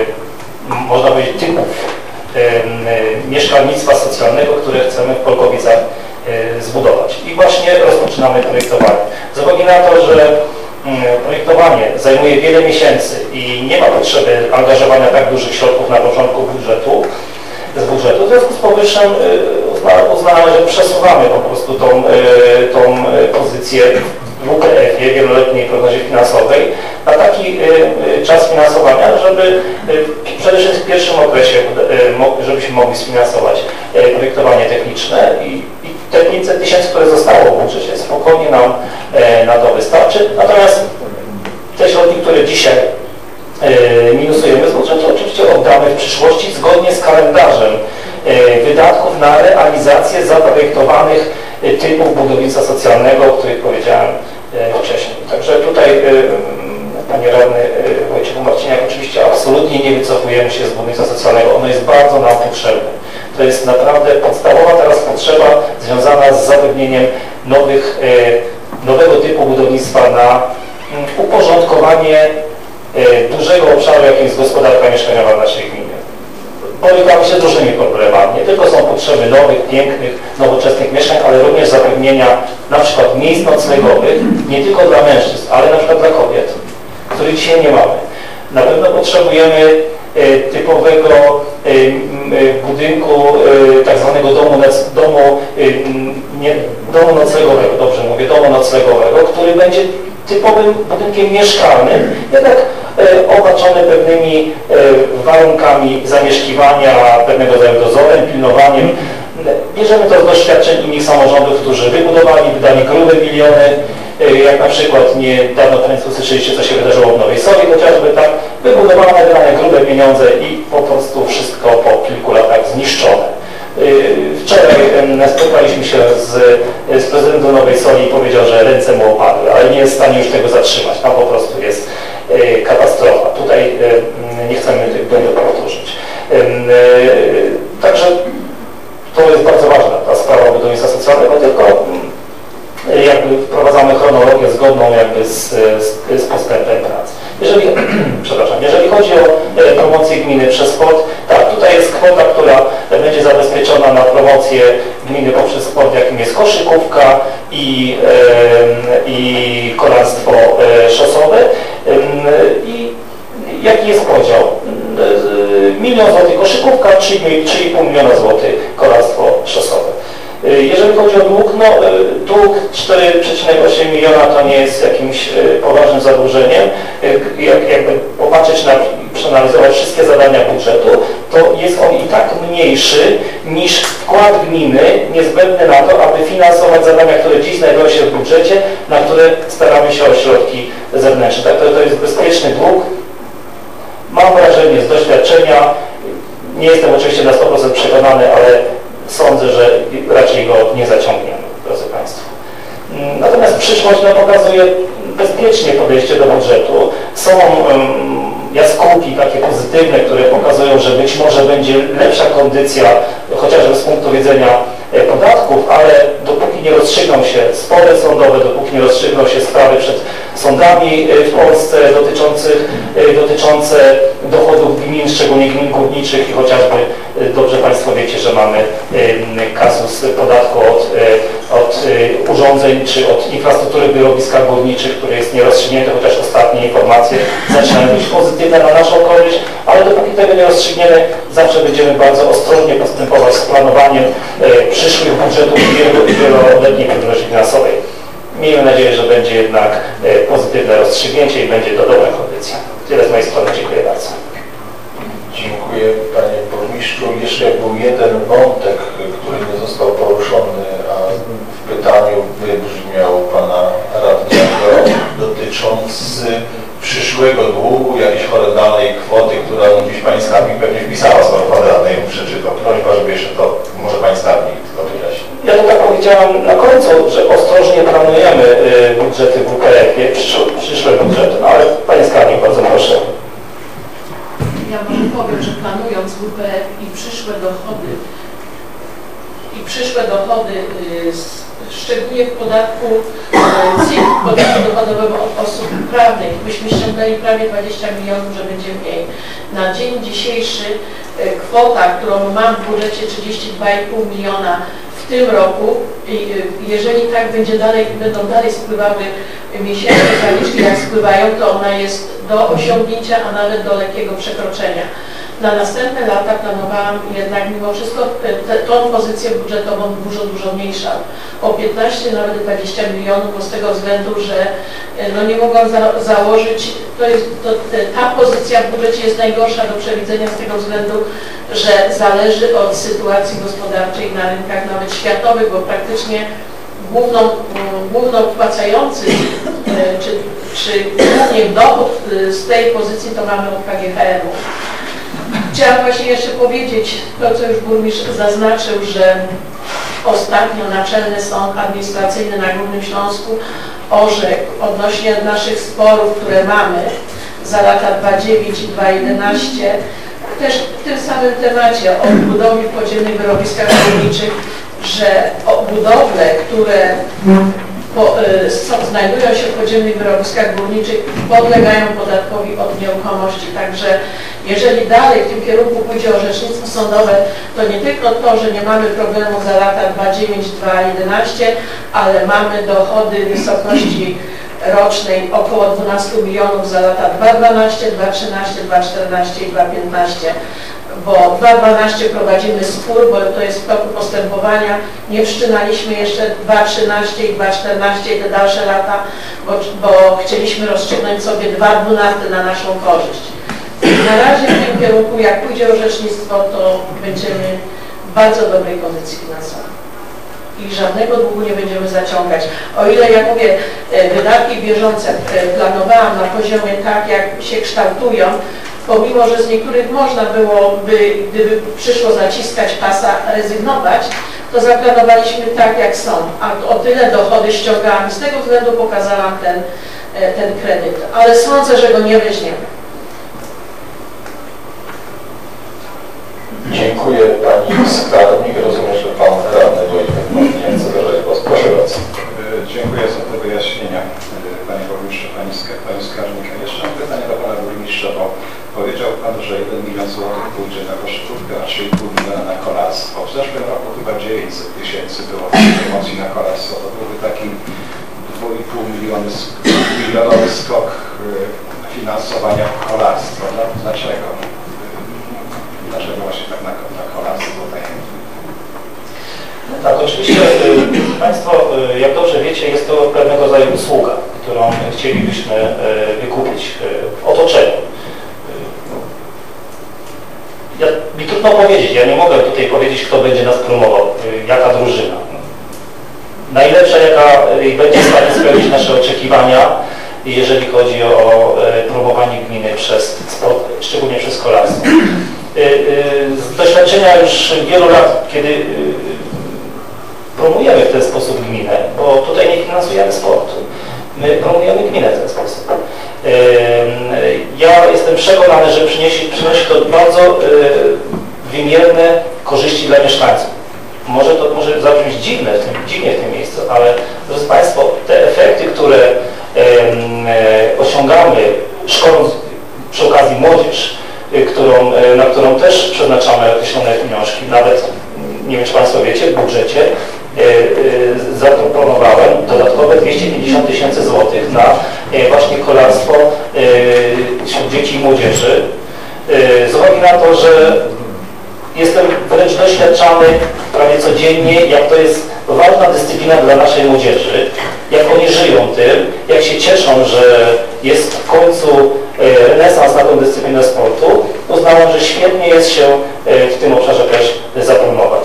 można powiedzieć, typów yy, mieszkalnictwa socjalnego, które chcemy w Polkowicach zbudować. I właśnie rozpoczynamy projektowanie. Z uwagi na to, że projektowanie zajmuje wiele miesięcy i nie ma potrzeby angażowania tak dużych środków na początku budżetu, z budżetu, w związku z powyższym uznałem, że przesuwamy po prostu tą, tą pozycję w W K F-ie, wieloletniej prognozie finansowej, na taki czas finansowania, żeby przede wszystkim w pierwszym okresie, żebyśmy mogli sfinansować projektowanie techniczne i te pięćset tysięcy, które zostało w budżecie, spokojnie nam na to wystarczy. Natomiast te środki, które dzisiaj minusujemy z budżetu, oczywiście oddamy w przyszłości zgodnie z kalendarzem wydatków na realizację zaprojektowanych typów budownictwa socjalnego, o których powiedziałem wcześniej. Także tutaj, panie radny Wojciechu Marciniak, oczywiście absolutnie nie wycofujemy się z budownictwa socjalnego. Ono jest bardzo nam potrzebne. To jest naprawdę podstawowa teraz potrzeba związana z zapewnieniem nowych, nowego typu budownictwa na uporządkowanie dużego obszaru, jakim jest gospodarka mieszkaniowa w naszej gminie. Borykamy się z różnymi problemami. Nie tylko są potrzeby nowych, pięknych, nowoczesnych mieszkań, ale również zapewnienia na przykład miejsc noclegowych, nie tylko dla mężczyzn, ale na przykład dla kobiet, których dzisiaj nie mamy. Na pewno potrzebujemy typowego budynku, tak zwanego domu, domu, nie, domu noclegowego, dobrze mówię, domu noclegowego, który będzie typowym budynkiem mieszkalnym, jednak obarczony pewnymi warunkami zamieszkiwania, pewnego rodzaju dozorem, pilnowaniem. Bierzemy to z doświadczeń innych samorządów, którzy wybudowali, wydali grube miliony, jak na przykład niedawno Państwo słyszeliście, co się wydarzyło w Nowej Soli, chociażby tak, wybudowane, wydane grube pieniądze i po prostu wszystko po kilku latach zniszczone. Wczoraj spotkaliśmy się z, z prezydentem Nowej Soli i powiedział, że ręce mu opadły, ale nie jest w stanie już tego zatrzymać. Tam po prostu jest katastrofa. Tutaj nie chcemy tych błędów powtórzyć. Także to jest bardzo ważna ta sprawa budownictwa socjalnego, tylko jakby wprowadzamy chronologię zgodną jakby z, z, z postępem prac. Jeżeli, przepraszam, jeżeli chodzi o promocję gminy przez sport, tak, tutaj jest kwota, która będzie zabezpieczona na promocję gminy poprzez sport, jakim jest koszykówka i, i kolarstwo szosowe. I jaki jest podział? Milion złotych koszykówka, trzy i pół miliona złotych kolarstwo szosowe. Jeżeli chodzi o dług, no dług cztery przecinek osiem miliona to nie jest jakimś poważnym zadłużeniem. Jak, jakby popatrzeć na, przeanalizować wszystkie zadania budżetu, to jest on i tak mniejszy niż wkład gminy niezbędny na to, aby finansować zadania, które dziś znajdują się w budżecie, na które staramy się o środki zewnętrzne. Tak, to, to jest bezpieczny dług. Mam wrażenie z doświadczenia, nie jestem oczywiście na sto procent przekonany, ale sądzę, że raczej go nie zaciągniemy, drodzy Państwo. Natomiast przyszłość no, pokazuje bezpiecznie podejście do budżetu. Są um, jaskółki takie pozytywne, które pokazują, że być może będzie lepsza kondycja, chociażby z punktu widzenia podatków, ale dopóki nie rozstrzygną się spory sądowe, dopóki nie rozstrzygną się sprawy przed sądami w Polsce dotyczących, dotyczące dochodów gmin, szczególnie gmin górniczych i chociażby dobrze Państwo wiecie, że mamy kasus podatku od, od urządzeń czy od infrastruktury w wyrobiskach górniczych, który jest nierozstrzygnięty, chociaż ostatnie informacje zaczynają być pozytywne na naszą korzyść, ale dopóki tego nie rozstrzygniemy, zawsze będziemy bardzo ostrożnie postępować z planowaniem przyszłych budżetów i wieloletniej prognozy finansowej. Miejmy nadzieję, że będzie jednak pozytywne rozstrzygnięcie i będzie to dobra kondycja. Tyle z mojej strony. Dziękuję bardzo. Dziękuję Panie Burmistrzu. Jeszcze był jeden wątek, który nie został poruszony, a w pytaniu wybrzmiał Pana Radnego dotyczący przyszłego długu, jakiejś horrendalnej kwoty, która gdzieś Pani skarbnik pewnie wpisała, skoro Pan Radny ją przeczytał. Proszę, żeby jeszcze to, może Pani skarbnik to wyjaśni. Ja to tak powiedziałem na końcu, że ostrożnie planujemy budżety w W K F-ie, przyszłe, przyszłe budżety, no ale Panie skarbnik, bardzo proszę. Ja może powiem, że planując W P F i przyszłe dochody i przyszłe dochody, szczególnie w podatku C I T, podatku dochodowego od osób prawnych, byśmy ściągnęli prawie dwadzieścia milionów, że będzie mniej. Na dzień dzisiejszy kwota, którą mam w budżecie trzydzieści dwa i pół miliona w tym roku, jeżeli tak będzie dalej, będą dalej spływały miesięczne zaliczki, jak spływają, to ona jest do osiągnięcia, a nawet do lekkiego przekroczenia. Na następne lata planowałam jednak mimo wszystko te, tą pozycję budżetową dużo, dużo mniejsza. O piętnaście, nawet dwadzieścia milionów, bo z tego względu, że no nie mogłam za, założyć, to jest, to, ta pozycja w budżecie jest najgorsza do przewidzenia z tego względu, że zależy od sytuacji gospodarczej na rynkach nawet światowych, bo praktycznie główną, główną wpłacający, czy, czy głównie dochód z tej pozycji to mamy od K G H M-u. Chciałam właśnie jeszcze powiedzieć to, co już burmistrz zaznaczył, że ostatnio Naczelny Sąd Administracyjny na Górnym Śląsku orzekł odnośnie naszych sporów, które mamy za lata dwa tysiące dziewiąty i dwa tysiące jedenaście, też w tym samym temacie o budowie w podziemnych wyrobiskach górniczych, że o budowle, które po, y, są, znajdują się w podziemnych wyrobiskach górniczych, podlegają podatkowi od nieruchomości. Także jeżeli dalej w tym kierunku pójdzie orzecznictwo sądowe, to nie tylko to, że nie mamy problemu za lata dwa tysiące dziewiąty i dwa tysiące jedenaście, ale mamy dochody w wysokości rocznej około dwunastu milionów za lata dwa tysiące dwanaście, dwa tysiące trzynaście, dwa tysiące czternaście i dwa tysiące piętnaście. Bo dwa tysiące dwanaście prowadzimy spór, bo to jest w toku postępowania. Nie wszczynaliśmy jeszcze dwa tysiące trzynaście i dwa tysiące czternaście i te dalsze lata, bo, bo chcieliśmy rozstrzygnąć sobie dwa tysiące dwanaście na naszą korzyść. Na razie w tym kierunku, jak pójdzie orzecznictwo, to będziemy w bardzo dobrej pozycji finansowej i żadnego długu nie będziemy zaciągać. O ile, jak mówię, wydatki bieżące planowałam na poziomie tak, jak się kształtują, pomimo że z niektórych można byłoby, gdyby przyszło zaciskać pasa, rezygnować, to zaplanowaliśmy tak, jak są. A o tyle dochody ściągałam i z tego względu pokazałam ten, ten kredyt. Ale sądzę, że go nie weźmiemy. Dziękuję Pani skarbnik. Rozumiem, że Pan Radny Wojtek chce zabrać głos. Proszę bardzo. Dziękuję za te wyjaśnienia, Panie Burmistrzu, Pani, Pani Skarbnik. Jeszcze mam pytanie do Pana Burmistrza, bo powiedział Pan, że jeden milion złotych pójdzie na koszykówkę, a trzy i pół miliona na kolarstwo. W zeszłym roku chyba dziewięćset tysięcy było promocji na kolarstwo. To byłby taki dwa i pół milionowy skok finansowania kolarstwa. Dlaczego? Dlaczego właśnie tak na, na kolarstwo tutaj? Tak, oczywiście y, Państwo, y, jak dobrze wiecie, jest to pewnego rodzaju usługa, którą chcielibyśmy y, wykupić y, w otoczeniu. ja, mi trudno powiedzieć, ja nie mogę tutaj powiedzieć, kto będzie nas promował, jaka drużyna. Najlepsza, jaka będzie w stanie spełnić nasze oczekiwania, jeżeli chodzi o promowanie gminy przez sport, szczególnie przez kolarstwo. Z doświadczenia już wielu lat, kiedy promujemy w ten sposób gminę, bo tutaj nie finansujemy sportu, my promujemy gminę w ten sposób. Ja jestem przekonany, że przyniesie, przynosi to bardzo wymierne korzyści dla mieszkańców. Może to może zabrzmieć dziwne w tym, dziwnie w tym miejscu, ale drodzy Państwo, te efekty, które osiągamy szkoląc przy okazji młodzież, którą, na którą też przeznaczamy określone pieniążki, nawet, nie wiem czy Państwo wiecie, w budżecie zaproponowałem dodatkowe dwieście pięćdziesiąt tysięcy złotych na właśnie kolarstwo wśród dzieci i młodzieży. Z uwagi na to, że jestem wręcz doświadczany prawie codziennie, jak to jest ważna dyscyplina dla naszej młodzieży, jak oni żyją tym, jak się cieszą, że jest w końcu renesans na tę dyscyplinę sportu, uznałem, że świetnie jest się w tym obszarze też zapromować.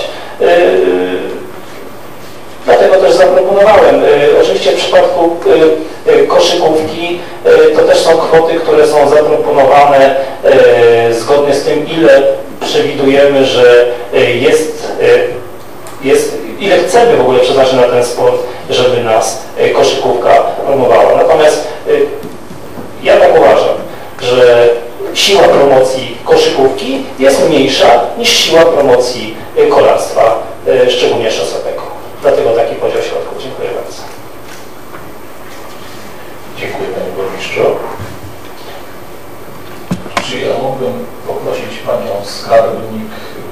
Dlatego też zaproponowałem. Oczywiście w przypadku koszykówki to też są kwoty, które są zaproponowane zgodnie z tym, ile przewidujemy, że jest, jest, ile chcemy w ogóle przeznaczyć na ten sport, żeby nas koszykówka promowała. Natomiast ja tak uważam, że siła promocji koszykówki jest mniejsza niż siła promocji kolarstwa, szczególnie szosowego. Dlatego taki podział środków. Dziękuję bardzo. Dziękuję Panie Burmistrzu. Czy ja mógłbym poprosić Panią Skarbnik,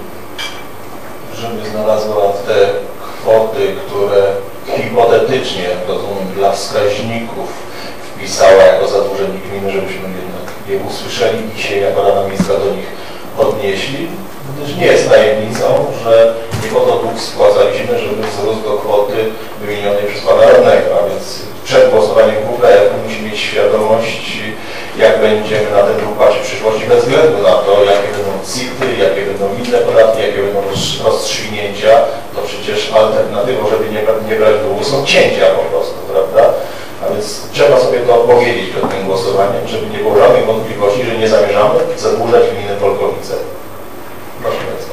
żeby znalazła te kwoty, które hipotetycznie, rozumiem, dla wskaźników wpisała jako zadłużenie gminy, żebyśmy jednak je usłyszeli i się jako Rada Miejska do nich odnieśli? Gdyż nie jest tajemnicą, że nie po to dług spłacaliśmy, żeby wzrósł do kwoty wymienionej przez Pana Radnego, a więc przed głosowaniem w W P F musimy mieć świadomość, jak będziemy na ten dług patrzeć w przyszłości, bez względu na to, jakie będą C I T-y, jakie będą inne podatki, jakie będą rozstrzygnięcia, to przecież alternatywą, żeby nie, nie brać długu, są cięcia po prostu, prawda? A więc trzeba sobie to powiedzieć przed tym głosowaniem, żeby nie było żadnych wątpliwości, że nie zamierzamy zadłużać gminy Polkowice. Proszę bardzo.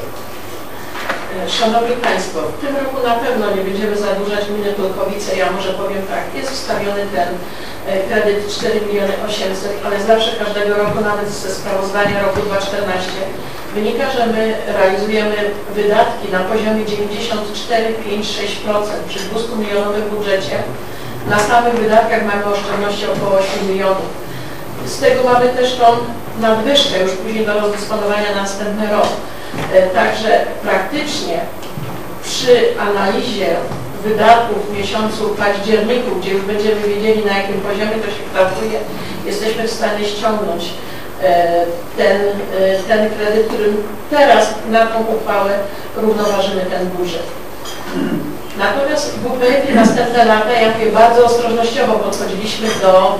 Szanowni Państwo, w tym roku na pewno nie będziemy zadłużać gminy Polkowice. Ja może powiem tak, jest wstawiony ten kredyt cztery miliony osiemset, ale zawsze każdego roku, nawet ze sprawozdania roku dwa tysiące czternastego, wynika, że my realizujemy wydatki na poziomie dziewięćdziesiąt cztery przecinek pięćdziesiąt sześć procent przy dwustu milionowym budżecie. Na samych wydatkach mamy oszczędności około ośmiu milionów. Z tego mamy też tą nadwyżkę już później do rozdysponowania na następny rok. Także praktycznie przy analizie wydatków w miesiącu październiku, gdzie już będziemy wiedzieli, na jakim poziomie to się kształtuje, jesteśmy w stanie ściągnąć ten, ten kredyt, którym teraz na tą uchwałę równoważymy ten budżet. Natomiast w W P F-ie następne lata, jak mówię, bardzo ostrożnościowo podchodziliśmy do,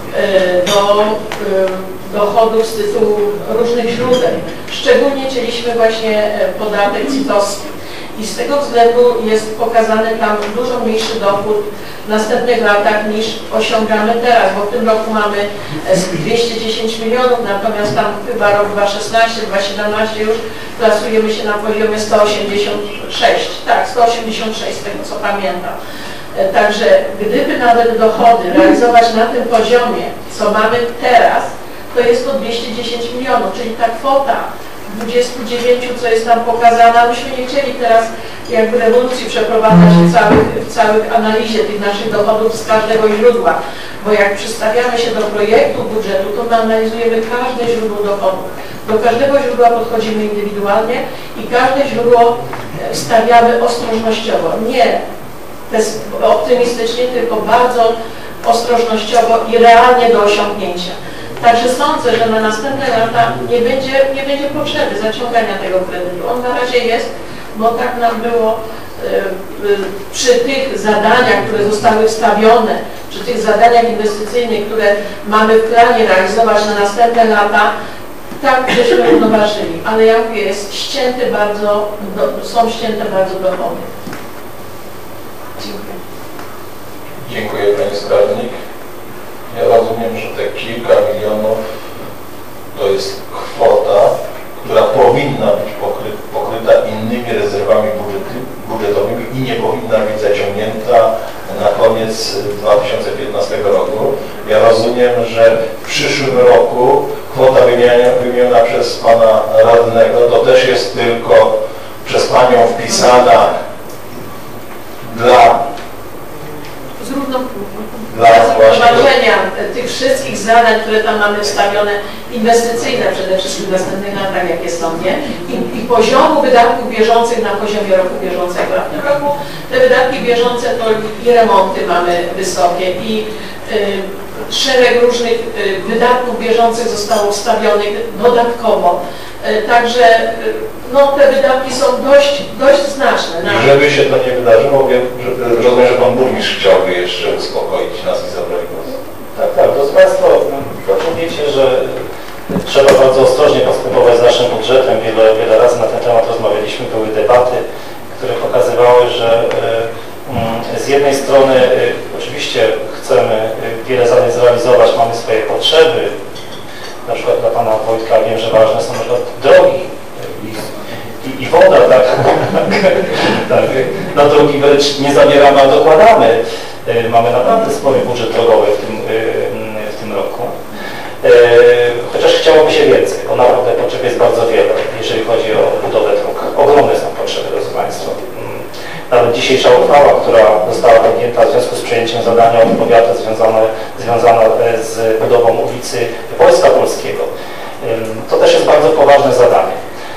do dochodów z tytułu różnych źródeł. Szczególnie cięliśmy właśnie podatek C I T owski. I z tego względu jest pokazany tam dużo mniejszy dochód w następnych latach niż osiągamy teraz, bo w tym roku mamy dwieście dziesięć milionów, natomiast tam chyba rok dwa tysiące szesnasty dwa tysiące siedemnasty już plasujemy się na poziomie sto osiemdziesiąt sześć, tak, sto osiemdziesiąt sześć z tego co pamiętam. Także gdyby nawet dochody realizować na tym poziomie, co mamy teraz, to jest to dwieście dziesięć milionów, czyli ta kwota dwudziestu dziewięciu, co jest tam pokazana, myśmy nie chcieli teraz jakby rewolucji przeprowadzać w całych, w całych analizie tych naszych dochodów z każdego źródła, bo jak przystawiamy się do projektu budżetu, to my analizujemy każde źródło dochodów. Do każdego źródła podchodzimy indywidualnie i każde źródło stawiamy ostrożnościowo. Nie optymistycznie, tylko bardzo ostrożnościowo i realnie do osiągnięcia. Także sądzę, że na następne lata nie będzie, nie będzie potrzeby zaciągania tego kredytu. On na razie jest, bo tak nam było y, y, przy tych zadaniach, które zostały wstawione, przy tych zadaniach inwestycyjnych, które mamy w planie realizować na następne lata, tak, żeśmy równoważyli, ale jak mówię, jest ścięte bardzo, do, są ścięte bardzo dochody. Dziękuję. Dziękuję Pani Skarbnik. Ja rozumiem, że te kilka milionów to jest kwota, która powinna być pokry, pokryta innymi rezerwami budżety, budżetowymi i nie powinna być zaciągnięta na koniec dwa tysiące piętnastego roku. Ja rozumiem, że w przyszłym roku kwota wymieniona, wymieniona przez Pana Radnego to też jest tylko przez Panią wpisana dla Dla zrównoważenia tych wszystkich zadań, które tam mamy wstawione, inwestycyjne przede wszystkim w następnych latach, jakie są, nie? I, i poziomu wydatków bieżących na poziomie roku bieżącego. A w tym roku te wydatki bieżące to i remonty mamy wysokie, i y, szereg różnych y, wydatków bieżących zostało ustawionych dodatkowo. Y, także y, no, te wydatki są dość, dość znaczne. I żeby się to nie wydarzyło, wiem, że, rozumiem, że Pan Burmistrz chciałby jeszcze uspokoić nas i zabrać głos. Tak, tak. Drodzy Państwo, wiecie, że trzeba bardzo ostrożnie postępować z naszym budżetem. Wiele, wiele razy na ten temat rozmawialiśmy, były debaty, które pokazywały, że z jednej strony oczywiście chcemy wiele zadań zrealizować, mamy swoje potrzeby. Na przykład dla Pana Wojtka wiem, że ważne są na przykład drogi i, i, i woda, tak? Tak. Na drogi wręcz nie zabieramy, a dokładamy. Mamy naprawdę spory budżet drogowy w tym, w tym roku. Chociaż chciałoby się więcej, bo naprawdę potrzeb jest bardzo wiele, jeżeli chodzi o budowę dróg. Ogromne są potrzeby, drodzy Państwo. Nawet dzisiejsza uchwała, która została podjęta w związku z przejęciem zadania od powiatu związane, związana z budową ulicy Wojska Polskiego. To też jest bardzo poważne zadanie.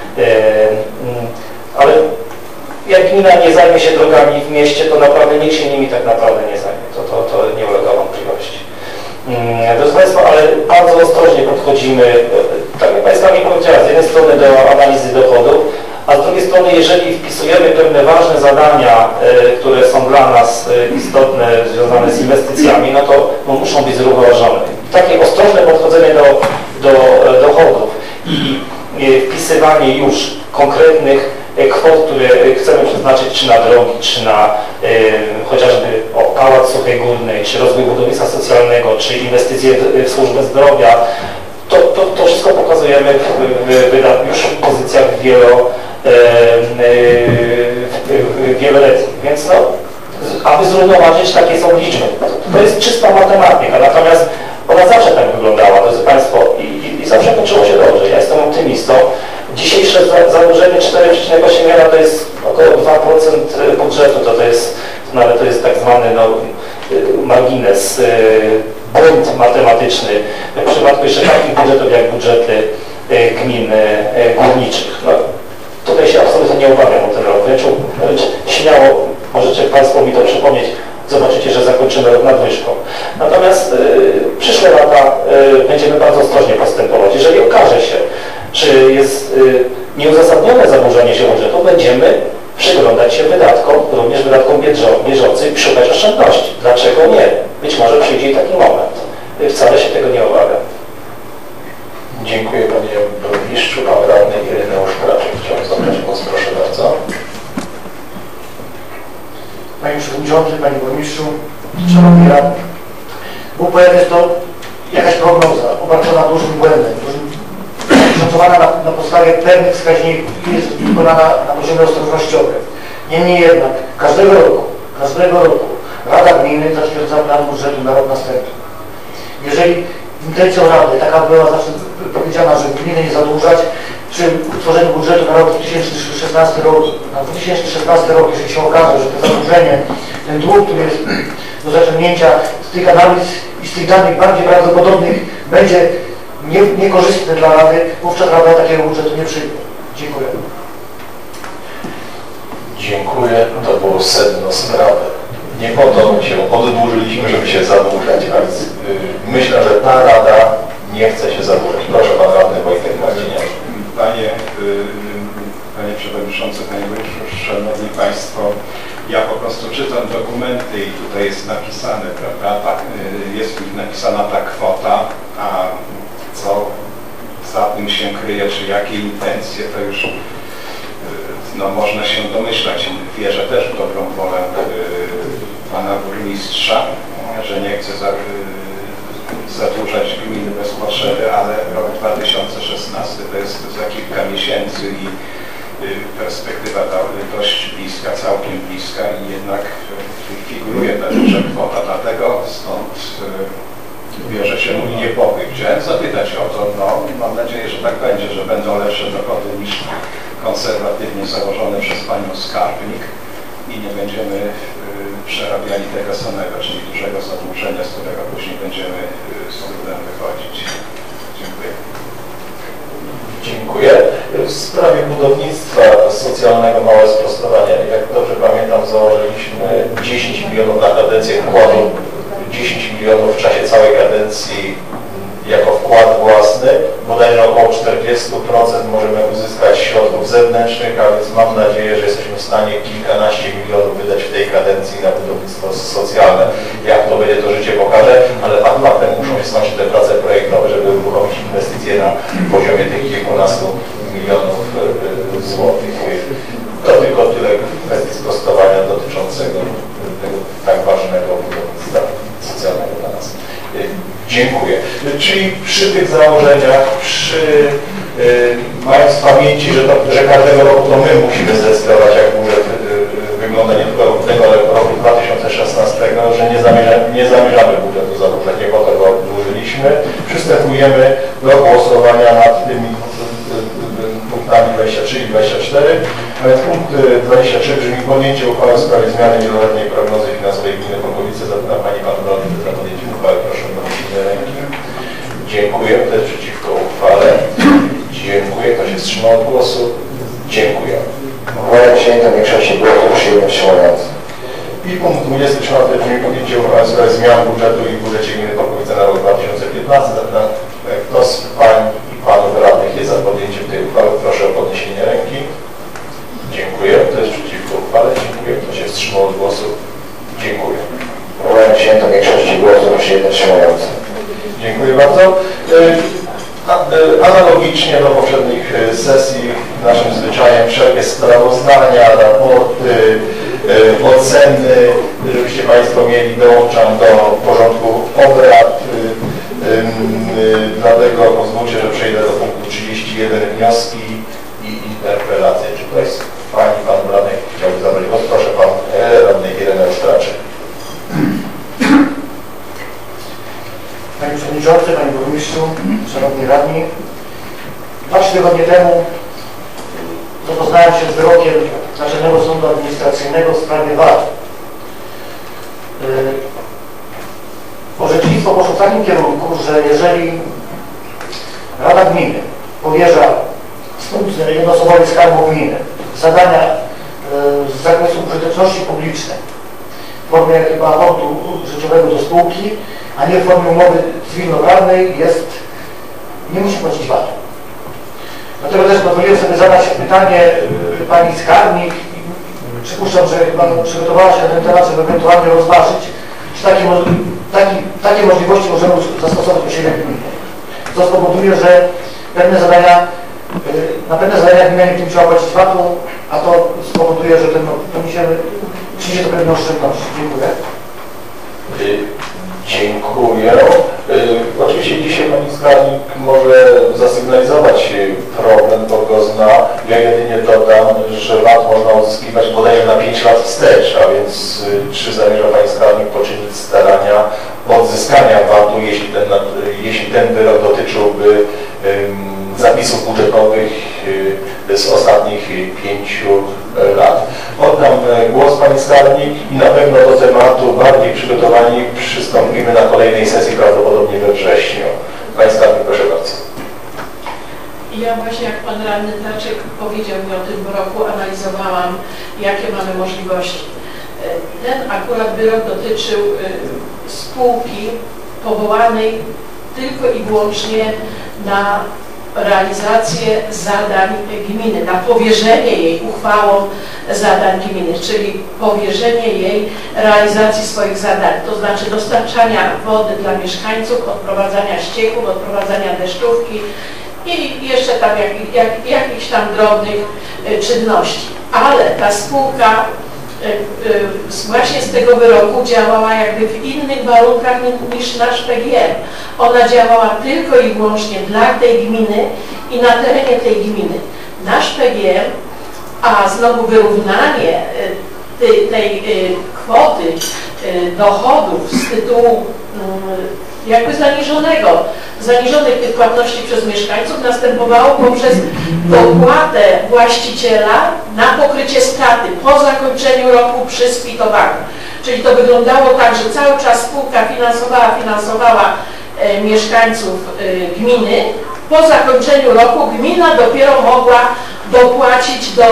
Ale jak gmina nie zajmie się drogami w mieście, to naprawdę nikt się nimi tak naprawdę nie zajmie. To, to, to nie ulega wątpliwości. Drodzy Państwo, ale bardzo ostrożnie podchodzimy, tak jak Państwa mi powiedziała, z jednej strony do analizy dochodów, a z drugiej strony, jeżeli wpisujemy pewne ważne zadania, y, które są dla nas y, istotne, związane z inwestycjami, no to no, muszą być zrównoważone. Takie ostrożne podchodzenie do, do y, dochodów i y, wpisywanie już konkretnych y, kwot, które y, chcemy przeznaczyć czy na drogi, czy na y, chociażby o, Pałac Suchej Górnej, czy rozwój budownictwa socjalnego, czy inwestycje w, w służbę zdrowia, to, to, to wszystko pokazujemy w, w, w, już w pozycjach wielo wieloletnich, więc no, aby zrównoważyć, takie są liczby. To jest czysta matematyka, natomiast ona zawsze tak wyglądała, drodzy Państwo, i, i, i zawsze toczyło się dobrze. Ja jestem optymistą. Dzisiejsze założenie cztery przecinek osiem to jest około dwa procent budżetu, to, to jest, nawet to jest tak zwany no, margines, błąd matematyczny w przypadku jeszcze takich budżetów jak budżety gmin górniczych. No, tutaj się absolutnie nie obawiam o ten rok, wręcz, wręcz śmiało możecie Państwo mi to przypomnieć, zobaczycie, że zakończymy rok nadwyżką. Natomiast y, przyszłe lata y, będziemy bardzo ostrożnie postępować. Jeżeli okaże się, czy jest y, nieuzasadnione zaburzenie się budżetu, będziemy przyglądać się wydatkom, również wydatkom bieżącym i szukać oszczędności. Dlaczego nie? Być może przyjdzie i taki moment. Wcale się tego nie obawiam. Dziękuję Panie Burmistrzu. Pan Radny Ireneusz Kraczek chciał zabrać głos. Proszę bardzo. Panie Przewodniczący, Panie Burmistrzu, Szanowni Radni. W U P F jest to jakaś prognoza obarczona dużym błędem, dużym, szacowana na, na podstawie pewnych wskaźników i jest wykonana na poziomie ostrożnościowym. Niemniej jednak każdego roku, każdego roku Rada Gminy zatwierdza plan budżetu na rok następny. Jeżeli intencją Rady taka była zawsze powiedziana, że gminy nie zadłużać, przy utworzeniu budżetu na rok dwa tysiące szesnasty rok, na dwa tysiące szesnasty rok, jeżeli się okaże, że to zadłużenie, ten dług, który jest do zaciągnięcia z tych analiz i z tych danych bardziej prawdopodobnych będzie nie, niekorzystny dla Rady, wówczas Rada takiego budżetu nie przyjmie. Dziękuję. Dziękuję. To było sedno sprawy. Nie po to się oddłużyliśmy, żeby się zadłużać, ale yy, myślę, że ta Rada nie chce się zadłużać. Proszę Pan Radny Wojtek Marciniak. Panie, yy, Panie Przewodniczący, Panie Burmistrzu, Szanowni Państwo, ja po prostu czytam dokumenty i tutaj jest napisane, prawda, tak, yy, jest napisana ta kwota, a co za tym się kryje, czy jakie intencje, to już no, można się domyślać. Wierzę też w dobrą wolę pana burmistrza, że nie chce za, zadłużać gminy bez potrzeby, ale rok dwa tysiące szesnasty to jest za kilka miesięcy i perspektywa dość bliska, całkiem bliska i jednak figuruje ta duża kwota, dlatego stąd bierze się mój niepokój. Chciałem zapytać o to, no mam nadzieję, że tak będzie, że będą lepsze dochody niż konserwatywnie założone przez panią skarbnik i nie będziemy przerabiali tego samego, czyli dużego zadłużenia, z którego później będziemy z trudem wychodzić. Dziękuję. Dziękuję. W sprawie budownictwa socjalnego małe sprostowanie. Jak dobrze pamiętam, założyliśmy dziesięć milionów na kadencję wkładu, dziesięć milionów w czasie całej kadencji jako wkład własny. Bodajże około czterdzieści procent możemy uzyskać środków zewnętrznych, a więc mam nadzieję, że jesteśmy w stanie kilkanaście milionów wydać w tej kadencji na budownictwo socjalne. Jak to będzie, to życie pokaże, ale faktem muszą się skończyć te prace projektowe, żeby uruchomić inwestycje na poziomie tych kilkunastu milionów złotych. To tylko tyle kwestii sprostowania dotyczącego tego tak ważnego budownictwa socjalnego dla nas. Dziękuję. Czyli przy tych założeniach, przy, yy, mając w pamięci, że, to, że każdego roku to my musimy zdecydować, jak budżet yy, wygląda nie tylko roku tego, ale roku dwa tysiące szesnastego, że nie zamierzamy, nie zamierzamy budżetu zadłużać, nie po to go odłożyliśmy. Przystępujemy do głosowania nad tymi punktami dwadzieścia trzy i dwadzieścia cztery. A więc punkt dwadzieścia trzy brzmi: podjęcie uchwały w sprawie zmiany wieloletniej prognozy finansowej gminy Polkowice. Zapytam pani pan radny za podjęcie uchwały. Proszę o podniesienie ręki. Dziękuję. Kto jest przeciwko uchwale? Dziękuję. Kto się wstrzymał od głosu? Dziękuję. Uchwała przyjęta większości głosów przy jednym wstrzymującym. I punkt dwudziesty czwarty brzmi: podjęcie uchwały w sprawie zmian budżetu i w budżecie gminy Polkowice na rok dwa tysiące piętnasty. Zapytam, kto z pań i panów radnych jest za podjęciem tej uchwały? Proszę o podniesienie ręki. Dziękuję. Kto jest przeciwko uchwale? Dziękuję. Kto się wstrzymał od głosu? Dziękuję. Uchwała przyjęta większości głosów przy jednym wstrzymującym. Dziękuję bardzo. Analogicznie do poprzednich sesji naszym zwyczajem wszelkie sprawozdania, raporty, oceny, żebyście Państwo mieli, dołączam do porządku obrad. Dlatego pozwólcie, że przejdę do punktu trzydzieści jeden, wnioski i interpelacje. Czy ktoś z Pani, Pan radnych chciałby zabrać głos? Proszę Pan radny Irena Straczek. Panie Przewodniczący, Panie Burmistrzu, Szanowni Radni, dwa trzy tygodnie temu zapoznałem się z wyrokiem Naczelnego Sądu Administracyjnego w sprawie V A R. Orzecznictwo poszło w takim kierunku, że jeżeli Rada Gminy powierza spółce jednoosobowej Skarbu Gminy zadania z zakresu użyteczności publicznej w formie chyba aportu życiowego do spółki, a nie w formie umowy cywilnoprawnej, jest, nie musi płacić V A R. Dlatego też pozwoliłem sobie zadać pytanie pani skarbnik. Przypuszczam, że chyba przygotowała się na ten temat, żeby ewentualnie rozważyć, czy takie, taki, takie możliwości możemy zastosować u siebie w gminie. Co spowoduje, że pewne zadania, na pewne zadania gmina nie będzie musiała płacić V A R-u, a to spowoduje, że ten, poniesiemy, przyniesie to pewne oszczędności. Dziękuję. Dziękuję. Y, oczywiście dzisiaj Pani skarbnik może zasygnalizować problem, bo go zna. Ja jedynie dodam, że V A R można uzyskiwać bodajże na pięć lat wstecz, a więc y, czy zamierza Pani skarbnik poczynić starania odzyskania V A R-u, jeśli ten, jeśli ten wyrok dotyczyłby y, zapisów budżetowych y, z ostatnich pięciu lat. Oddam głos Pani skarbnik i na pewno do tematu bardziej przygotowani przystąpimy na kolejnej sesji, prawdopodobnie we wrześniu. Pani skarbnik, proszę bardzo. Ja właśnie, jak Pan Radny Traczek powiedział mi o tym wyroku, analizowałam, jakie mamy możliwości. Ten akurat wyrok dotyczył spółki powołanej tylko i wyłącznie na realizację zadań gminy, na powierzenie jej uchwałą zadań gminy, czyli powierzenie jej realizacji swoich zadań, to znaczy dostarczania wody dla mieszkańców, odprowadzania ścieków, odprowadzania deszczówki, i jeszcze tam jak, jak, jakichś tam drobnych czynności. Ale ta spółka właśnie z tego wyroku działała jakby w innych warunkach niż nasz P G M. Ona działała tylko i wyłącznie dla tej gminy i na terenie tej gminy. Nasz P G M, a znowu wyrównanie tej, tej kwoty dochodów z tytułu jakby zaniżonego, zaniżonych tych płatności przez mieszkańców następowało poprzez dopłatę właściciela na pokrycie straty po zakończeniu roku przy skwitowaniu. Czyli to wyglądało tak, że cały czas spółka finansowała, finansowała e, mieszkańców e, gminy. Po zakończeniu roku gmina dopiero mogła dopłacić, do,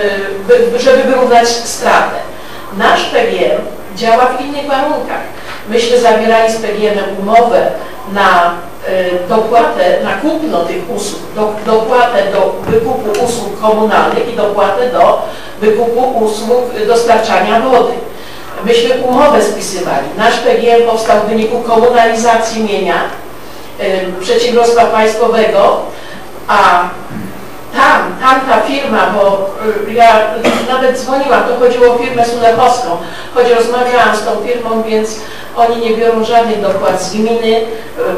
e, żeby wyrównać stratę. Nasz P G M działa w innych warunkach. Myśmy zawierali z P G M-em umowę na y, dopłatę, na kupno tych usług, do, dopłatę do wykupu usług komunalnych i dopłatę do wykupu usług dostarczania wody. Myśmy umowę spisywali. Nasz P G M powstał w wyniku komunalizacji mienia y, przedsiębiorstwa państwowego, a tam, tamta firma, bo y, ja nawet dzwoniłam, to chodziło o firmę sulechowską, choć rozmawiałam z tą firmą, więc oni nie biorą żadnych dopłat z gminy, y,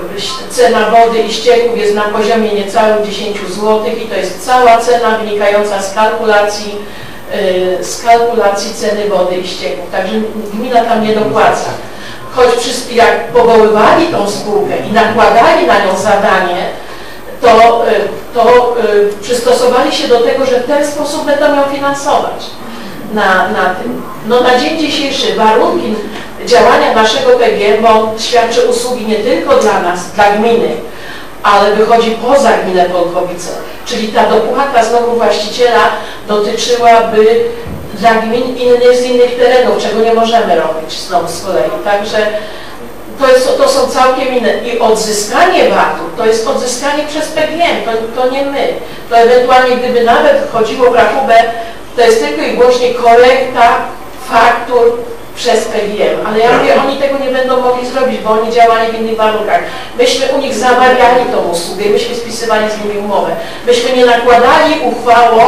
cena wody i ścieków jest na poziomie niecałych dziesięć złotych i to jest cała cena wynikająca z kalkulacji, y, z kalkulacji ceny wody i ścieków, także gmina tam nie dopłaca. Choć wszyscy jak powoływali tą spółkę i nakładali na nią zadanie, to, to y, przystosowali się do tego, że w ten sposób będą ją finansować na, na tym. No na dzień dzisiejszy warunki działania naszego P G M, bo on świadczy usługi nie tylko dla nas, dla gminy, ale wychodzi poza gminę Polkowice, czyli ta dopłata znowu właściciela dotyczyłaby dla gmin innych z innych terenów, czego nie możemy robić znowu z kolei. Także To, jest, to są całkiem inne. I odzyskanie V A T-u to jest odzyskanie przez P G M, to, to nie my. To ewentualnie gdyby nawet chodziło w rachubę, to jest tylko i wyłącznie korekta faktur przez P G M. Ale ja mówię, oni tego nie będą mogli zrobić, bo oni działali w innych warunkach. Myśmy u nich zamawiali tą usługę, myśmy spisywali z nimi umowę. Myśmy nie nakładali uchwałą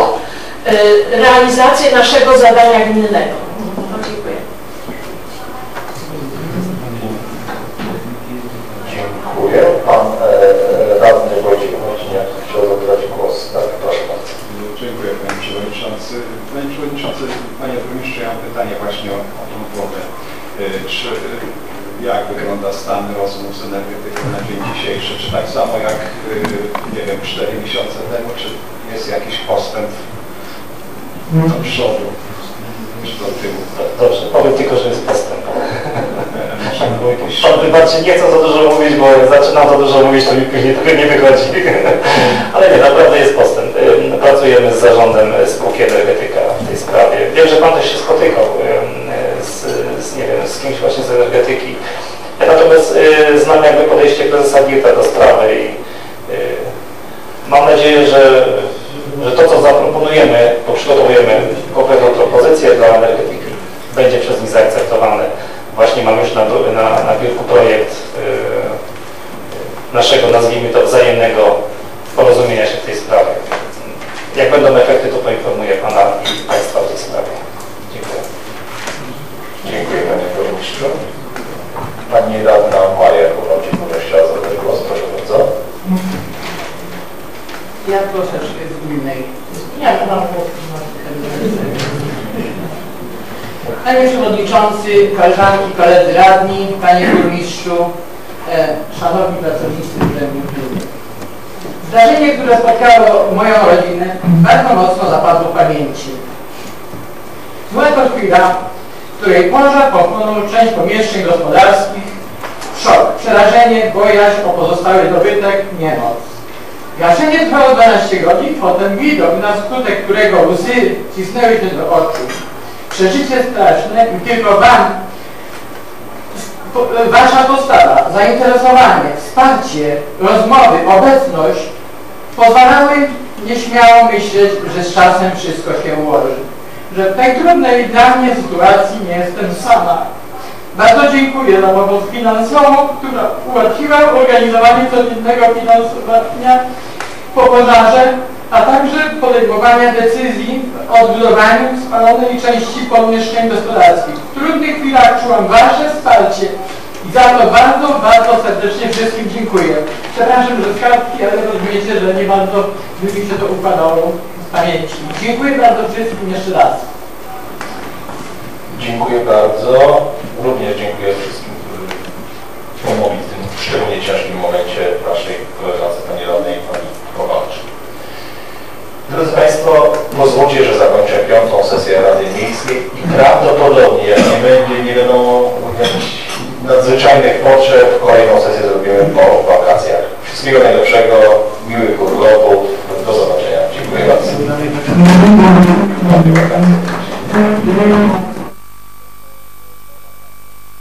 y, realizację naszego zadania gminnego. No, dziękuję. Dziękuję. Pan e, radny Wojciech Marciniak chciał zabrać głos. Tak, proszę bardzo. Dziękuję Panie Przewodniczący. Panie Przewodniczący, Panie Burmistrzu, ja mam pytanie właśnie o, o tą wodę. Czy, jak wygląda stan rozmów z energetyką na dzień dzisiejszy? Czy tak samo jak, nie wiem, cztery miesiące temu, czy jest jakiś postęp do przodu, czy do tyłu? Dobrze, powiem tylko, że jest postęp. Pan wybaczy, nie chcę za dużo mówić, bo jak zaczynam za dużo mówić, to mi później tego nie wychodzi. Ale nie, naprawdę jest postęp. Pracujemy z zarządem spółki Energetyka w tej sprawie. Wiem, że Pan też się spotykał z, z, nie wiem, z kimś właśnie z energetyki. Ja natomiast znam jakby podejście prezesa Girta do sprawy i mam nadzieję, że, że to, co zaproponujemy, bo przygotowujemy konkretną propozycję dla energetyki, będzie przez nich zaakceptowane. Właśnie mamy już na, na, na biurku projekt yy, naszego, nazwijmy to, wzajemnego porozumienia się w tej sprawie. Jak będą efekty, to poinformuję Pana i Państwa w tej sprawie. Dziękuję. Dziękuję Panie Burmistrzu. Pani radna Maja Kowalczyk chciała zabrać głos. Proszę bardzo. Ja troszeczkę z innej. Ja mam głos. Panie Przewodniczący, koleżanki, koledzy radni, Panie Burmistrzu, e, Szanowni pracownicy Urzędu Gminy. Zdarzenie, które spotkało moją rodzinę, bardzo mocno zapadło w pamięci. Była to chwila, w której pożar pochłonął część pomieszczeń gospodarskich, szok, przerażenie, bojaźń o pozostały dobytek, niemoc. Gaszenie trwało dwanaście godzin, potem widok, na skutek którego łzy cisnęły się do oczu. Przeżycie straszne i tylko Wam, Wasza postawa, zainteresowanie, wsparcie, rozmowy, obecność pozwalały nieśmiało myśleć, że z czasem wszystko się ułoży. Że w tej trudnej dla mnie sytuacji nie jestem sama. Bardzo dziękuję za pomoc finansową, która ułatwiła organizowanie codziennego finansowania po pożarze, a także podejmowania decyzji o odbudowaniu spalonej części pól mieszkań gospodarskich. W trudnych chwilach czułam Wasze wsparcie i za to bardzo, bardzo serdecznie wszystkim dziękuję. Przepraszam, że z kartki, ale rozumiecie, że nie bardzo by mi się to układało z pamięci. Dziękuję bardzo wszystkim jeszcze raz. Dziękuję bardzo. Również dziękuję wszystkim, którzy pomogli w tym szczególnie ciężkim momencie naszej koleżance pani radnej pani Kowalcz. Drodzy Państwo, pozwólcie, że zakończę piątą sesję Rady Miejskiej i prawdopodobnie, jak nie będzie, nie wiadomo, jakichś nadzwyczajnych potrzeb, kolejną sesję zrobimy po wakacjach. Wszystkiego najlepszego.